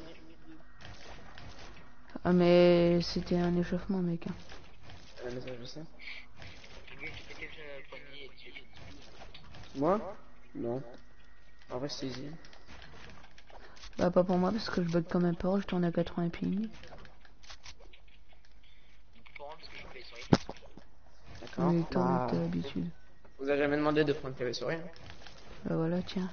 Ah, mais c'était un échauffement, mec. Hein. T'as un message de ça? Lui, tu peux quelque chose poignet et dessus. Moi? Non. En vrai, c'est easy. Bah, pas pour moi, parce que je bug comme un porc, je tourne à quatre-vingts ping. Pour moi, parce que je suis payé sur les. D'accord. Mais tant Bah, que t'as l'habitude. vous avez jamais demandé de prendre T V sur rien? Bah voilà, tiens.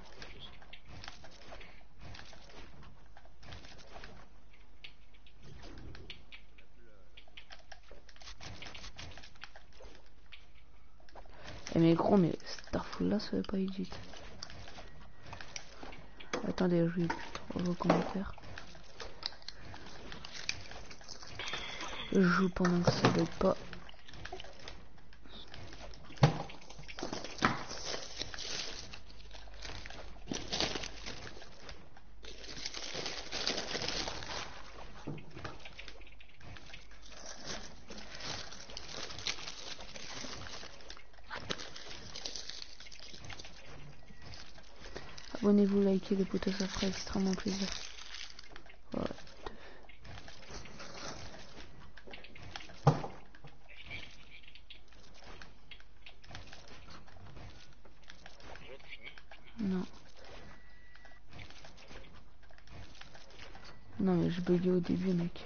Eh mais gros, mais Starful là, ça va pas edit. Attendez, je vais plus trop vos commentaires. Je joue pendant que ça bug pas. Abonnez-vous, likez les potos, ça ferait extrêmement plaisir. What the L'autre fini. Non. Non mais je buguais au début, mec.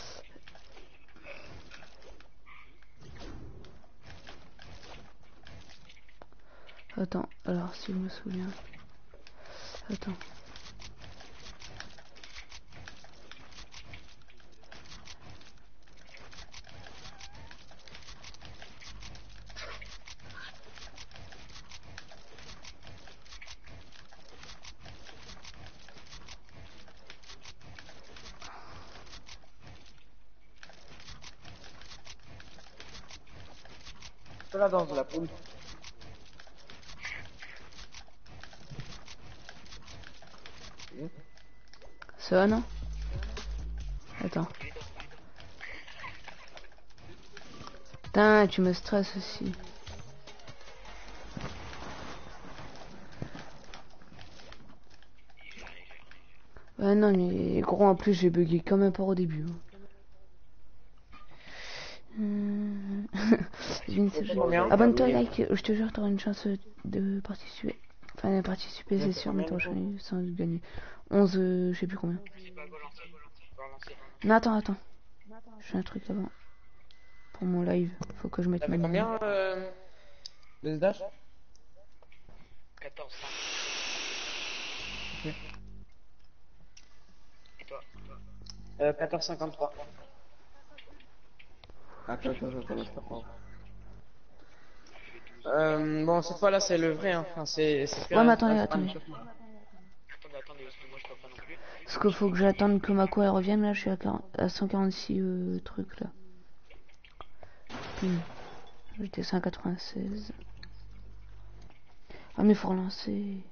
Attends, alors si je me souviens. Attends. C'est la danse de la poule. Ça va, non? Attends. Putain, tu me stresses aussi. Ouais, non, mais gros, en plus, j'ai bugué comme un porc au début. Hein. Hum. Vince, je- Combien? Abonne-toi, like, je te jure, t'auras une chance de participer. Enfin, de participer, c'est sûr, mais t'auras une chance de gagner. onze, euh, je sais plus combien. C'est pas go lancer. Go lancer. Non, attends, attends. J'ai un truc avant. Pour mon live, faut que je mette T'as ma fait musique. combien euh, de dash? quatorze cinq. Et toi? euh, quatorze cinquante-trois. Attends, attends, attends, je comprends. Je fais douze. Euh, bon, cette fois-là, c'est le vrai, hein. Enfin, c'est... c'est plus Ouais, un- mais attendez, un- un attendez. échauffement. Attendez, attendez, parce que moi je peux pas non plus. Parce qu'il faut que j'attende que Mako elle revienne. Là, je suis à, quarante à cent quarante-six euh, trucs là. Hmm. J'étais cent quatre-vingt-seize. Ah, mais faut relancer.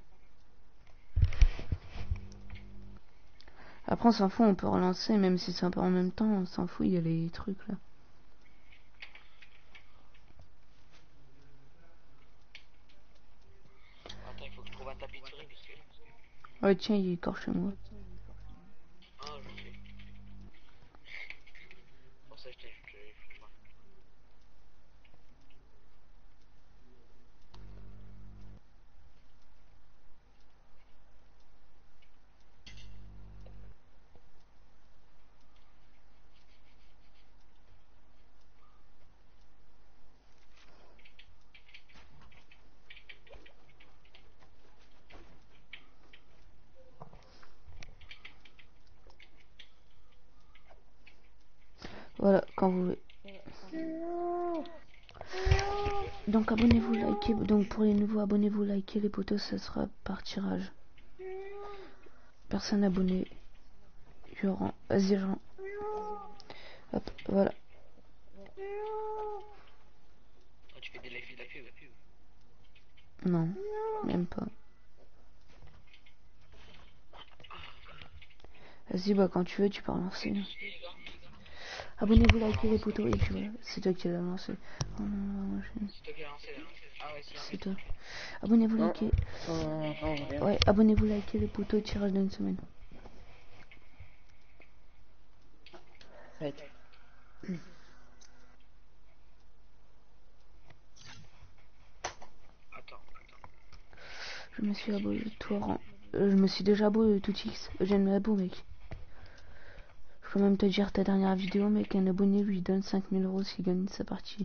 Après, on s'en fout, on peut relancer, même si c'est un peu en même temps, on s'en fout, il y a les trucs là. Attends, il faut que je trouve un tapis de souris parce que. Ouais, tiens, il est corps chez moi. Ah, je sais. Pour ça, je t'ai. Je, il faut que je vois. Voilà, quand vous voulez. Donc abonnez-vous, likez. Donc pour les nouveaux, abonnez-vous, likez les potos, ça sera par tirage. Personne abonné. Yoran, vas-y Jean. Hop, voilà. Ah, tu fais des lives de la pub. Non, même pas. Vas-y, bah quand tu veux, tu peux relancer. Abonnez-vous, likez les potos, et puis voilà, c'est toi qui l'as lancé. Oh non, non, je- C'est toi qui as lancé là. Ah ouais, si, en c'est fait. toi. Abonnez-vous, Non. likez. Non, non, rien. Ouais, abonnez-vous, likez les potos, tirage d'une semaine. Faites. Attends, attends. Je me suis abonné, toi, euh, je me suis déjà abonné tout X. J'aime l'abo, mec. Je peux même te dire ta dernière vidéo, mec, un abonné lui donne cinq mille euros s'il gagne sa partie.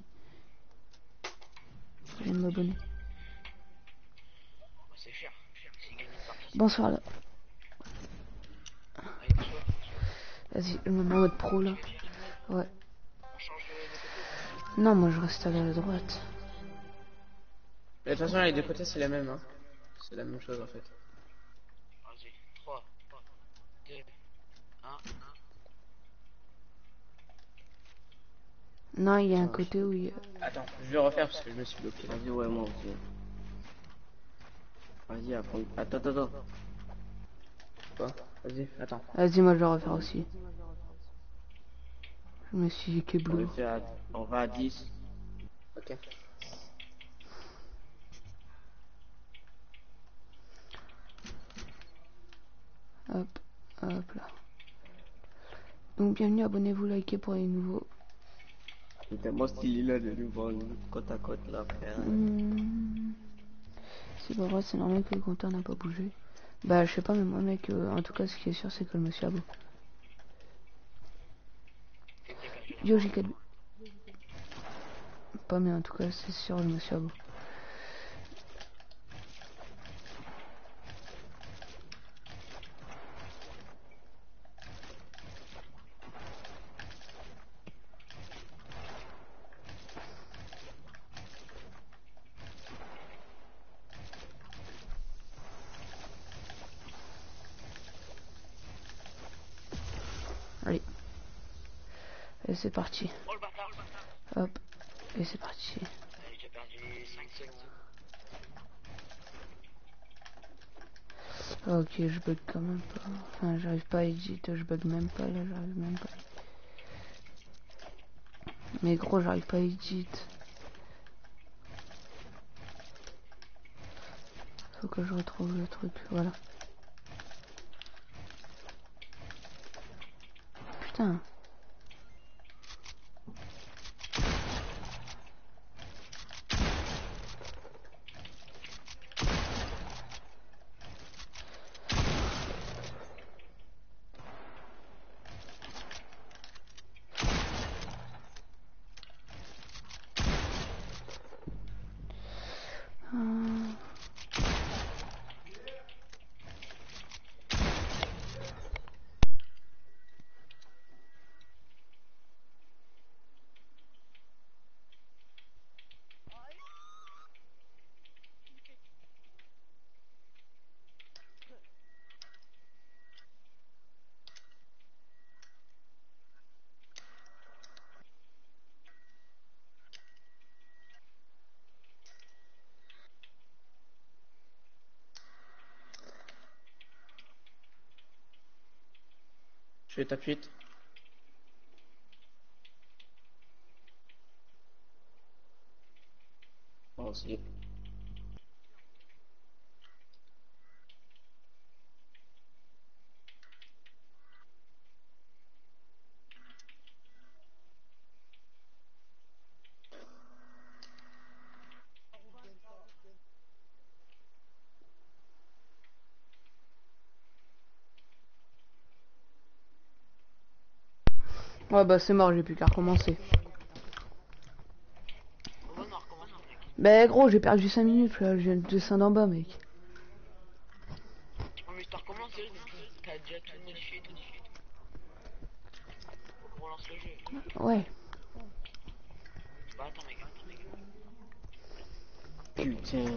J'aime m'abonner. Oh, c'est cher. S'il gagne une partie. c'est- Bonsoir là. Allez, bonsoir. Vas-y, je me mets en mode pro là. Ouais. On change de, de côté ou Non, moi je reste à la droite. Mais de toute façon, les deux côtés, c'est la même, hein. C'est la même chose, en fait. pas? Vas-y. trois, deux, un. Non, il y a un côté où il y a... Attends, je vais refaire parce que je me suis bloqué là. Vas-y, ouais, moi aussi. Vas-y, attends, attends, attends. attends. Quoi? Vas-y, attends. Vas-y, moi je vais refaire aussi. Je me suis dit On va bleu. faire, à- on va à dix. Ok. Hop, hop là. Donc bienvenue, abonnez-vous, likez pour les nouveaux. C'est tellement stylé là de nous voir côte à côte là, frère. Hmm. C'est pas vrai, c'est normal que le compteur n'a pas bougé. Bah je sais pas, mais moi mec, euh, en tout cas ce qui est sûr c'est que je me suis abonné. C'est qui a perdu la Yo foi? J quatre. Pas mais en tout cas c'est sûr je me suis abonné. Allez. Et c'est parti. Oh le bâtard! Hop. Et c'est parti. Allez, j'ai perdu cinq secondes. Ok, je bug quand même pas. Enfin, j'arrive pas à edit, je bug même pas là, j'arrive même pas. Mais gros, j'arrive pas à edit. Faut que je retrouve le truc, voilà. Putain. Hum. Je vais t'appuyer. Bon, c'est... Ouais, bah c'est mort, j'ai plus qu'à recommencer. On va recommencer, mec. Bah gros, j'ai perdu cinq minutes là, je viens de descendre en bas, mec. Oh, mais t'as recommencé, donc t'as déjà tout modifié, tout modifié. Faut qu'on relance le jeu. Ouais. Bah attends, mec, attends, mec. Putain.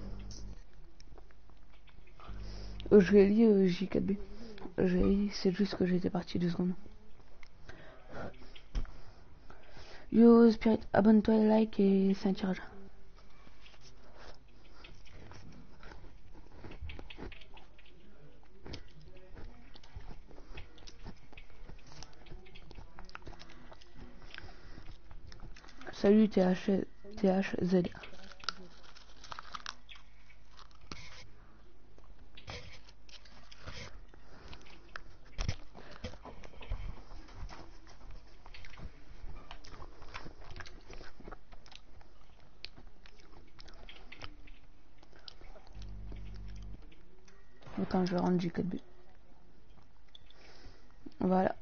Euh, je l'ai dit euh, J quatre B. J'ai- C'est juste que j'étais parti deux secondes. Yo Spirit, abonne-toi, like et c'est un tirage. Salut T H T H Z. Attends, je vais rendre J quatre B. Voilà.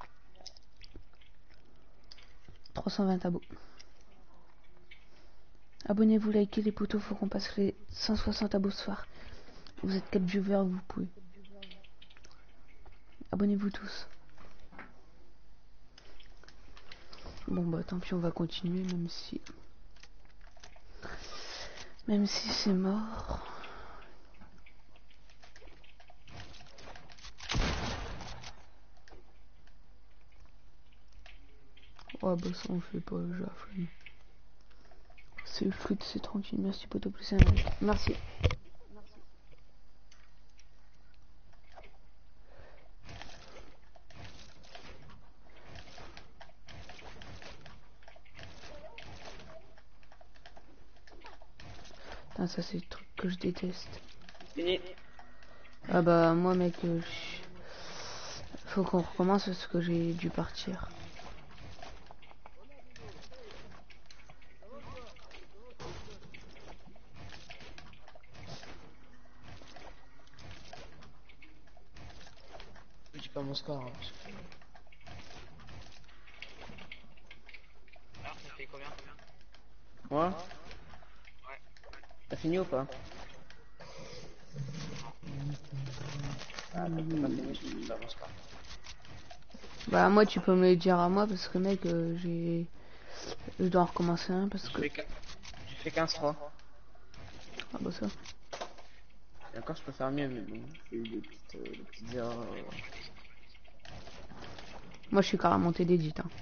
trois cent vingt abos. Abonnez-vous, likez les potos, faut qu'on passe les cent soixante abos ce soir. Vous êtes quatre viewers, vous pouvez. Abonnez-vous tous. Bon bah tant pis, on va continuer même si... Même si c'est mort. Ouais bah ça on fait pas, j'ai la flemme. C'est le foot, c'est tranquille, merci poto plus un. Merci. Putain, ça c'est le truc que je déteste. Fini. Ah bah moi mec, euh, je- faut qu'on recommence parce que j'ai dû partir. Je dis pas mon score. Hein, parce que... Alors, ça fait combien, combien? Moi Ouais. T'as fini ou pas? Ah, t'as pas fini, je dis pas mon score. Bah moi tu peux me le dire à moi parce que mec euh, j'ai... Je dois en recommencer un parce J'ai que... fait quin- j'ai fait quinze trois. Ah bah ça. Et encore, je peux faire mieux, mais bon, j'ai eu des petites, euh, des petites erreurs. euh. Moi je suis carrément monté d'édit hein.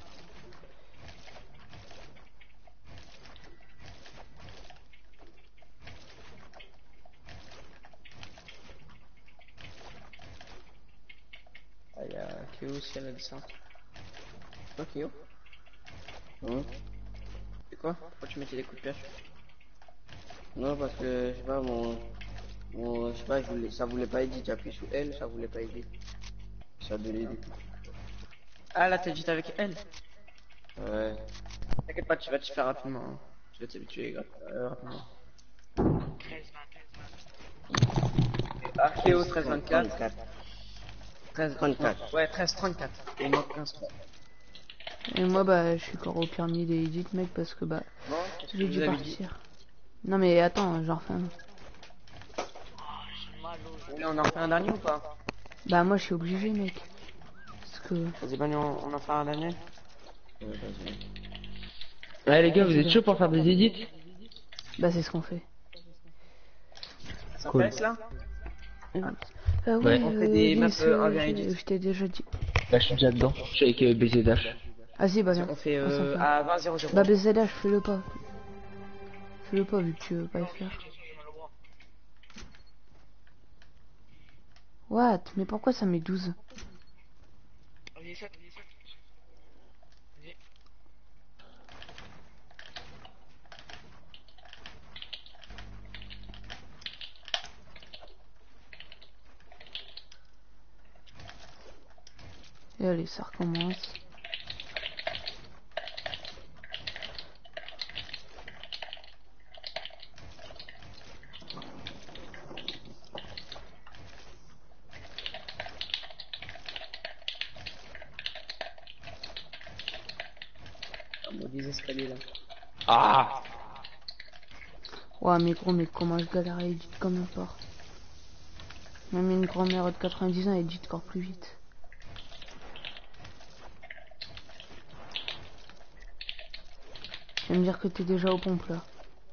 Ah, il y a Kéo aussi à la descente. C'est quoi, Kéo? Hein? C'est quoi? Pourquoi tu mettais des coups de pioche? Non, parce que, je sais pas, mon... mon je sais pas, je voulais... ça voulait pas aider. J'ai appuyé sur L, ça voulait pas aider. Ça donnait des coups. Ah, là, t'es juste avec elle. Ouais. T'inquiète pas, tu vas te faire rapidement. Hein. Tu vas t'habituer euh, rapidement. treize, vingt. Ah, Kéo treize vingt-quatre. trente-quatre. treize trente-quatre. Ouais, treize trente-quatre. Et moi quinze trois. Et moi bah je suis encore au permis d'édit mec parce que bah Bon, qu'est-ce que j'ai vous dû avez dit? partir. Non mais attends, j'en refais un. Oh, j'ai mal au Vous voulez on en refait un dernier ou pas? Bah moi je suis obligé mec. Parce que... Vas-y, bah, on, on en fera un dernier. Ouais, vas-y. Ouais, les gars, vous êtes chaud pour faire des edits? Bah c'est ce qu'on fait. Ça Cool. pèse là? Euh, euh, Ouais. ouais, On fait euh, des Elise, maps, euh, euh, un v un je- edit. je t'ai déjà dit. Là, je suis déjà dedans. Je suis avec euh, B Z H. Vas-y bah viens. On fait On s'en euh, fait. à vingt zéro zéro. Bah B Z H, fais-le pas. Fais-le pas vu que tu veux pas le faire. j'ai mal au bras. What? Mais pourquoi ça met douze? dix-sept. Vas-y. Et allez, ça recommence. Ah, bon, des escaliers là. Ah! Ouais, mais gros, mais comment je galère à éditer comme un porc. Même une grand-mère de quatre-vingt-dix ans édite encore plus vite. Tu vas me dire que t'es déjà aux pompes là.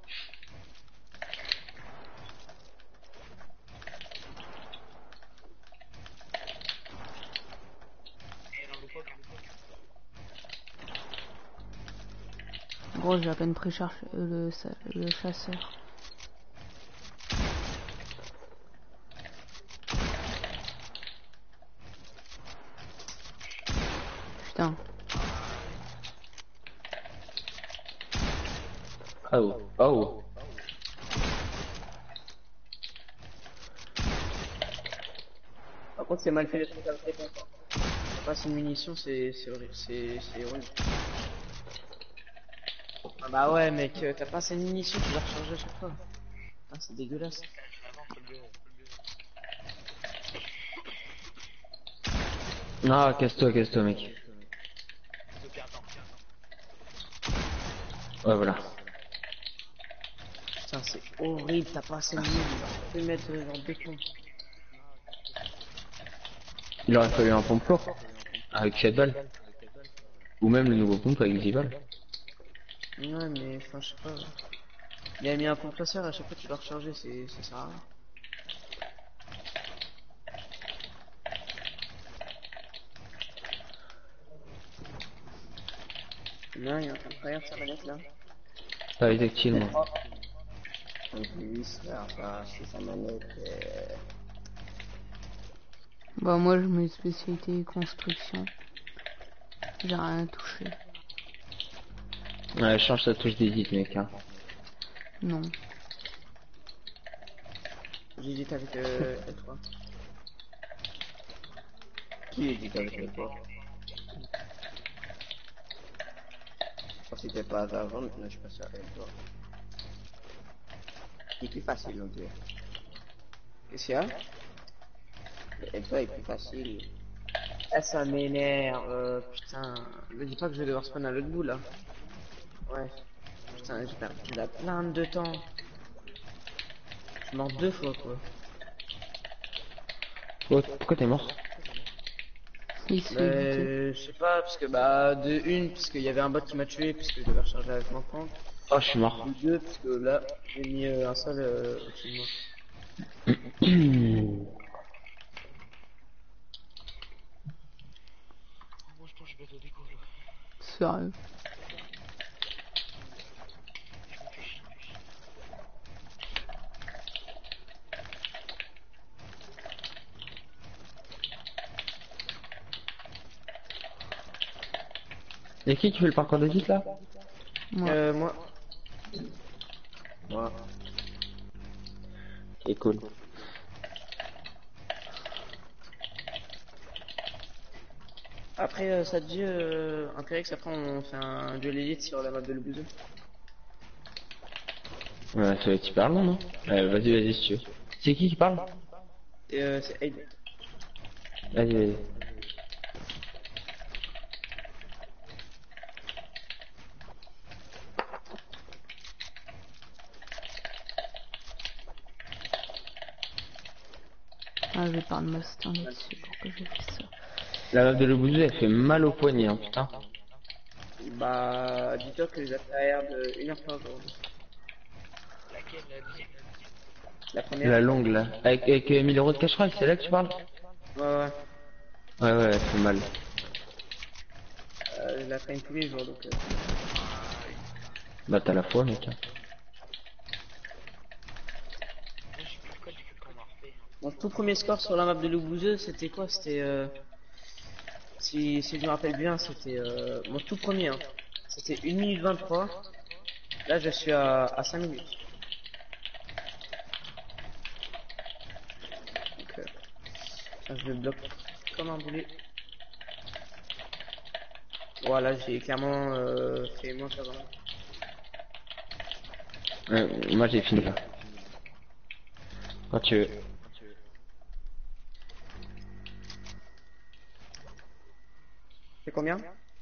Et dans le pot, Gros, j'ai à peine préchargé le, sa- le chasseur. Putain. Oh, oh. Par contre, c'est mal fait les trucs avec les pompes. T'as pas assez de munitions, c'est c'est horrible. C'est c'est horrible. Ah bah ouais, mec, euh, t'as pas assez de munitions, tu dois recharger à chaque fois. Putain, c'est dégueulasse. avant, faut le bureau. Non, casse-toi, casse-toi, mec. De perdant. Ouais, voilà. Putain, c'est horrible, t'as pas assez de munitions. Tu peux mettre euh, genre deux pompes. Il aurait fallu un pompe lourd. Avec sept balles. Ou même le nouveau pompe avec dix balles. Ouais, mais enfin, je sais pas. Il a mis un compresseur, à chaque fois tu dois recharger, c'est ça sert à rien. Non, il est en train de travailler sa manette là. Pas effectivement. En plus, là, enfin, c'est sa manette. Euh... Bah moi, je mets spécialité construction. J'ai rien touché. Ouais, change sa touche d'édite, mec. Hein. Non. J'hésite avec euh, L trois. Qui édite avec le quoi? C'était pas avant, maintenant je passe à L trois. C'est plus facile, on dirait. Qu'est-ce qu'il y a? Le L trois est plus facile. Ah, ça m'énerve, euh, putain. Me dis pas que je vais devoir spawn à l'autre bout là. Ouais. Putain, j'ai perdu la plainte de temps. Je mors deux fois quoi. Oh, pourquoi t'es mort? Il se Bah, fait éviter. euh, je sais pas, parce que bah, de une, parce qu'il y avait un bot qui m'a tué, parce que je devais recharger avec mon compte. Oh, je suis mort. De deux, parce que là, j'ai mis euh, un sol euh, au-dessus de moi. Moi, je pense que je vais au déco, là. Sérieux. Je me fais chier, me fais chier. Y'a qui qui fait le parcours d'édite là? Moi. Euh, moi. Moi, C'est cool. Après, euh, ça te dit, euh, un Pyrex, après on fait un duel élite sur la map de Lebouzeux. Ouais, ça va être hyper long, non? Ouais, vas-y, vas-y, si tu veux. C'est qui qui parle? Et euh, c'est Aid. Vas-y, vas-y. Ah, je vais pas me m'attendre dessus. Pourquoi j'ai fait ça? La meuf de Le Bouzou, elle fait mal au poignet, hein, putain. Bah, dis-toi que j'ai tryhard de une heure par jour. Laquelle, la deuxième? La première. La longue, là. Avec, avec euh, mille euros de cash c'est là que tu parles? Ouais, ouais. Ouais, ouais, elle fait mal. Euh, je la traîne tous les jours, donc... Euh... Bah, t'as la foi, mec. Moi, j'ai plus le code depuis qu'on m'a refait. Mon tout premier score sur la map de Lebouzeux, c'était quoi? C'était... Euh... si, si je me rappelle bien, c'était euh, mon tout premier. Hein. C'était une minute vingt-trois. Là, je suis à, à cinq minutes. Donc, euh, ça, je le bloque comme un boulet. Voilà, j'ai clairement euh, fait moins qu'avant. Euh, moi j'ai fini là. Quand tu veux. Fait combien?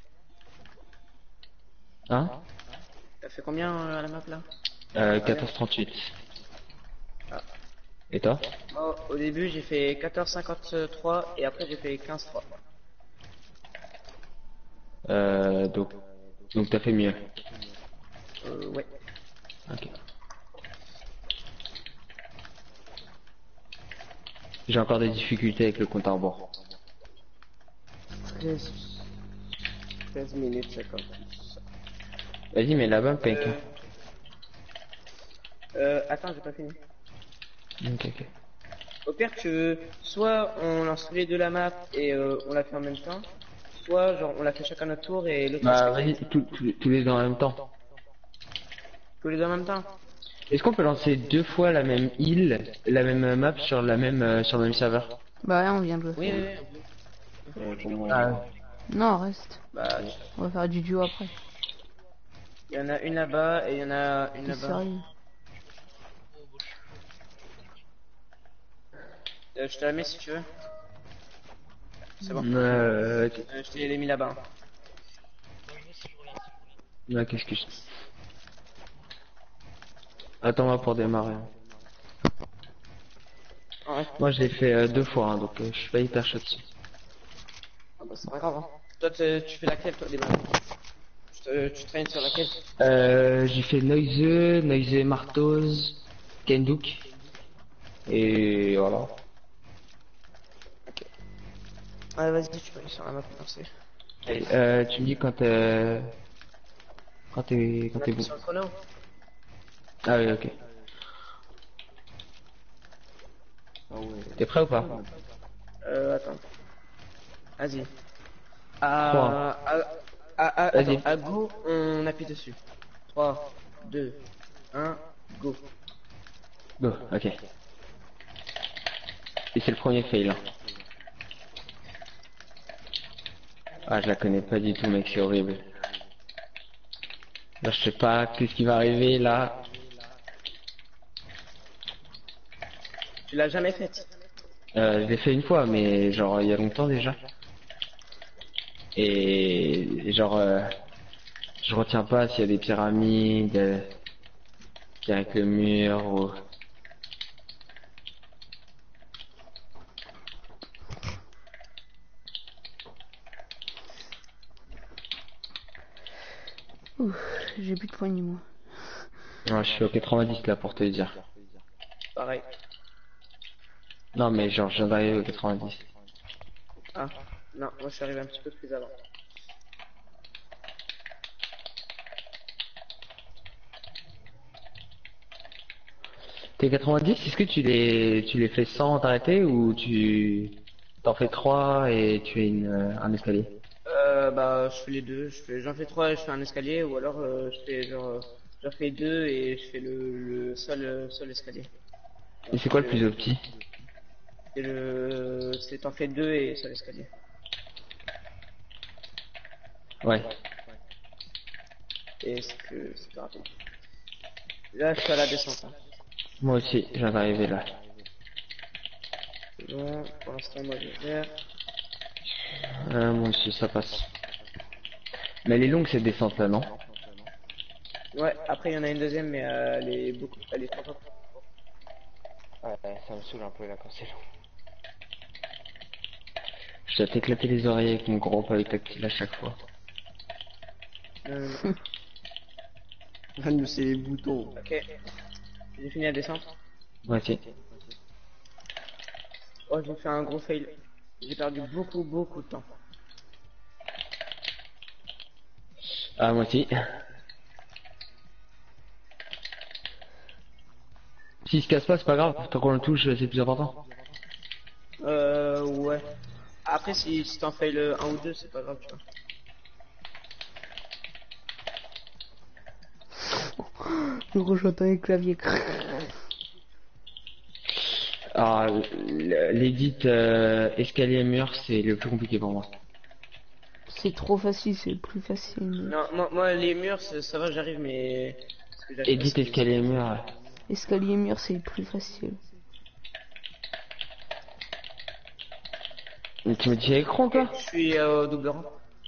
Hein? T'as fait combien euh, à la map là? Euh, quatorze trente-huit. Ah. Et toi? Oh, au début j'ai fait quatorze cinquante-trois et après j'ai fait quinze trois. Euh, donc, donc t'as fait mieux. Euh, ouais. Ok. J'ai encore des difficultés avec le compte à rebours. treize, treize minutes cinquante. Vas-y, mais là-bas, pec. Euh, euh, attends, j'ai pas fini. Ok, ok. Au pire, tu veux, soit on lance tous les deux la map et euh, on la fait en même temps, soit genre on la fait chacun notre tour et l'autre Bah, on se fait vas-y, tous tous- tous les deux en même temps. tous les deux en même temps. Est-ce qu'on peut lancer deux fois la même île, la même map sur la même, euh, sur le même serveur? Bah ouais, on vient de le Oui, faire. oui, oui. Euh, comment... Ah, Non, reste. Bah, On va faire du duo après. il y en a une là-bas et il y en a une T'es là-bas. sérieux? Euh, je te la mets si tu veux. C'est bon. euh, ok. Euh, je te l'ai mis là-bas. Ah, qu'est-ce que je... Attends-moi pour démarrer. Ah ouais. Moi, je l'ai fait euh, deux fois, hein, donc euh, je suis pas hyper chaud dessus. Ah bah c'est pas grave. Hein. Toi, tu tu fais laquelle, toi, des maps? Tu te- tu traînes sur laquelle? Euh, j'ai fait Noiseux, Noiseux Martos, Kenduk. Et voilà. Ouais, vas-y, tu peux aller sur la map pour lancer. Et, euh, tu me dis quand euh, quand t'es quand On t'es appuie bon. sur le chrono. Ah oui, ok. Ah ouais. T'es prêt ou pas? Euh, attends. Vas-y. Trois. À, à, à, à, Vas-y. attends, à go, on appuie dessus. trois, deux, un, go. Go, ok. Et c'est le premier fail. Hein. Ah, je la connais pas du tout, mec, c'est horrible. Là, je sais pas qu'est-ce qui va arriver là. Tu l'as jamais faite? Euh, je l'ai fait une fois, mais genre il y a longtemps déjà. Et genre, euh, je retiens pas s'il y a des pyramides, euh, qu'il y a avec le mur ou... Ouf, j'ai plus de poignée moi. Non, je suis au quatre-vingt-dix là pour te dire. Pareil. Non, mais genre, je viens d'arriver au quatre-vingt-dix. Ah, non, moi je suis arrivé un petit peu plus avant. T'es quatre-vingt-dix, est-ce que tu les, tu les fais sans t'arrêter ou tu t'en fais trois et tu es une, euh, un escalier? Euh, bah, je fais les deux. Je fais, j'en fais trois et je fais un escalier, ou alors euh, je fais genre, euh, j'en fais deux et je fais le, le seul, euh, seul escalier. Et c'est quoi le plus opti? C'est le, c'est t'en fais deux et seul escalier. Ouais. Et c'est que c'est plus rapide. Là, je suis à la descente. Hein. Moi aussi, je viens d'arriver là. C'est bon. Pour l'instant, moi, je gère. Euh, moi aussi, ça passe. Mais elle est longue cette descente là, non? Ouais. Après, il y en a une deuxième, mais euh, elle est beaucoup, elle est trop trop. Ouais, ça me saoule un peu là quand c'est long. Je dois t'éclater les oreilles avec mon gros pavé tactile à chaque fois. Euh, Ah, nous, c'est les boutons. ok. J'ai fini la descente. Moi aussi. Oh, j'ai fait un gros fail. J'ai perdu beaucoup, beaucoup de temps. Ah, moi aussi. S'il se casse pas, c'est pas grave. Tant qu'on le touche, c'est le plus important. Euh, ouais. Après, si, si t'en fais le un ou deux, c'est pas grave, tu vois. Je rejoins les claviers. Alors, l'édit euh, escalier mur, c'est le plus compliqué pour moi. C'est trop facile, c'est le plus facile. Mais... Non, moi, moi les murs, ça, ça va, j'arrive, mais... ce que j'arrive Edit pas, c'est- escalier mur. Ouais. Escalier mur, c'est le plus facile. Mais tu me dis écran quoi? Je suis euh, au double rang.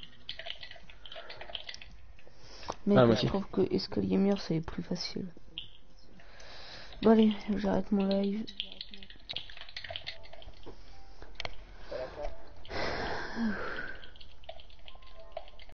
Mais Ah, moi je aussi. trouve que escalier mur, c'est le plus facile. Bon allez, j'arrête mon live.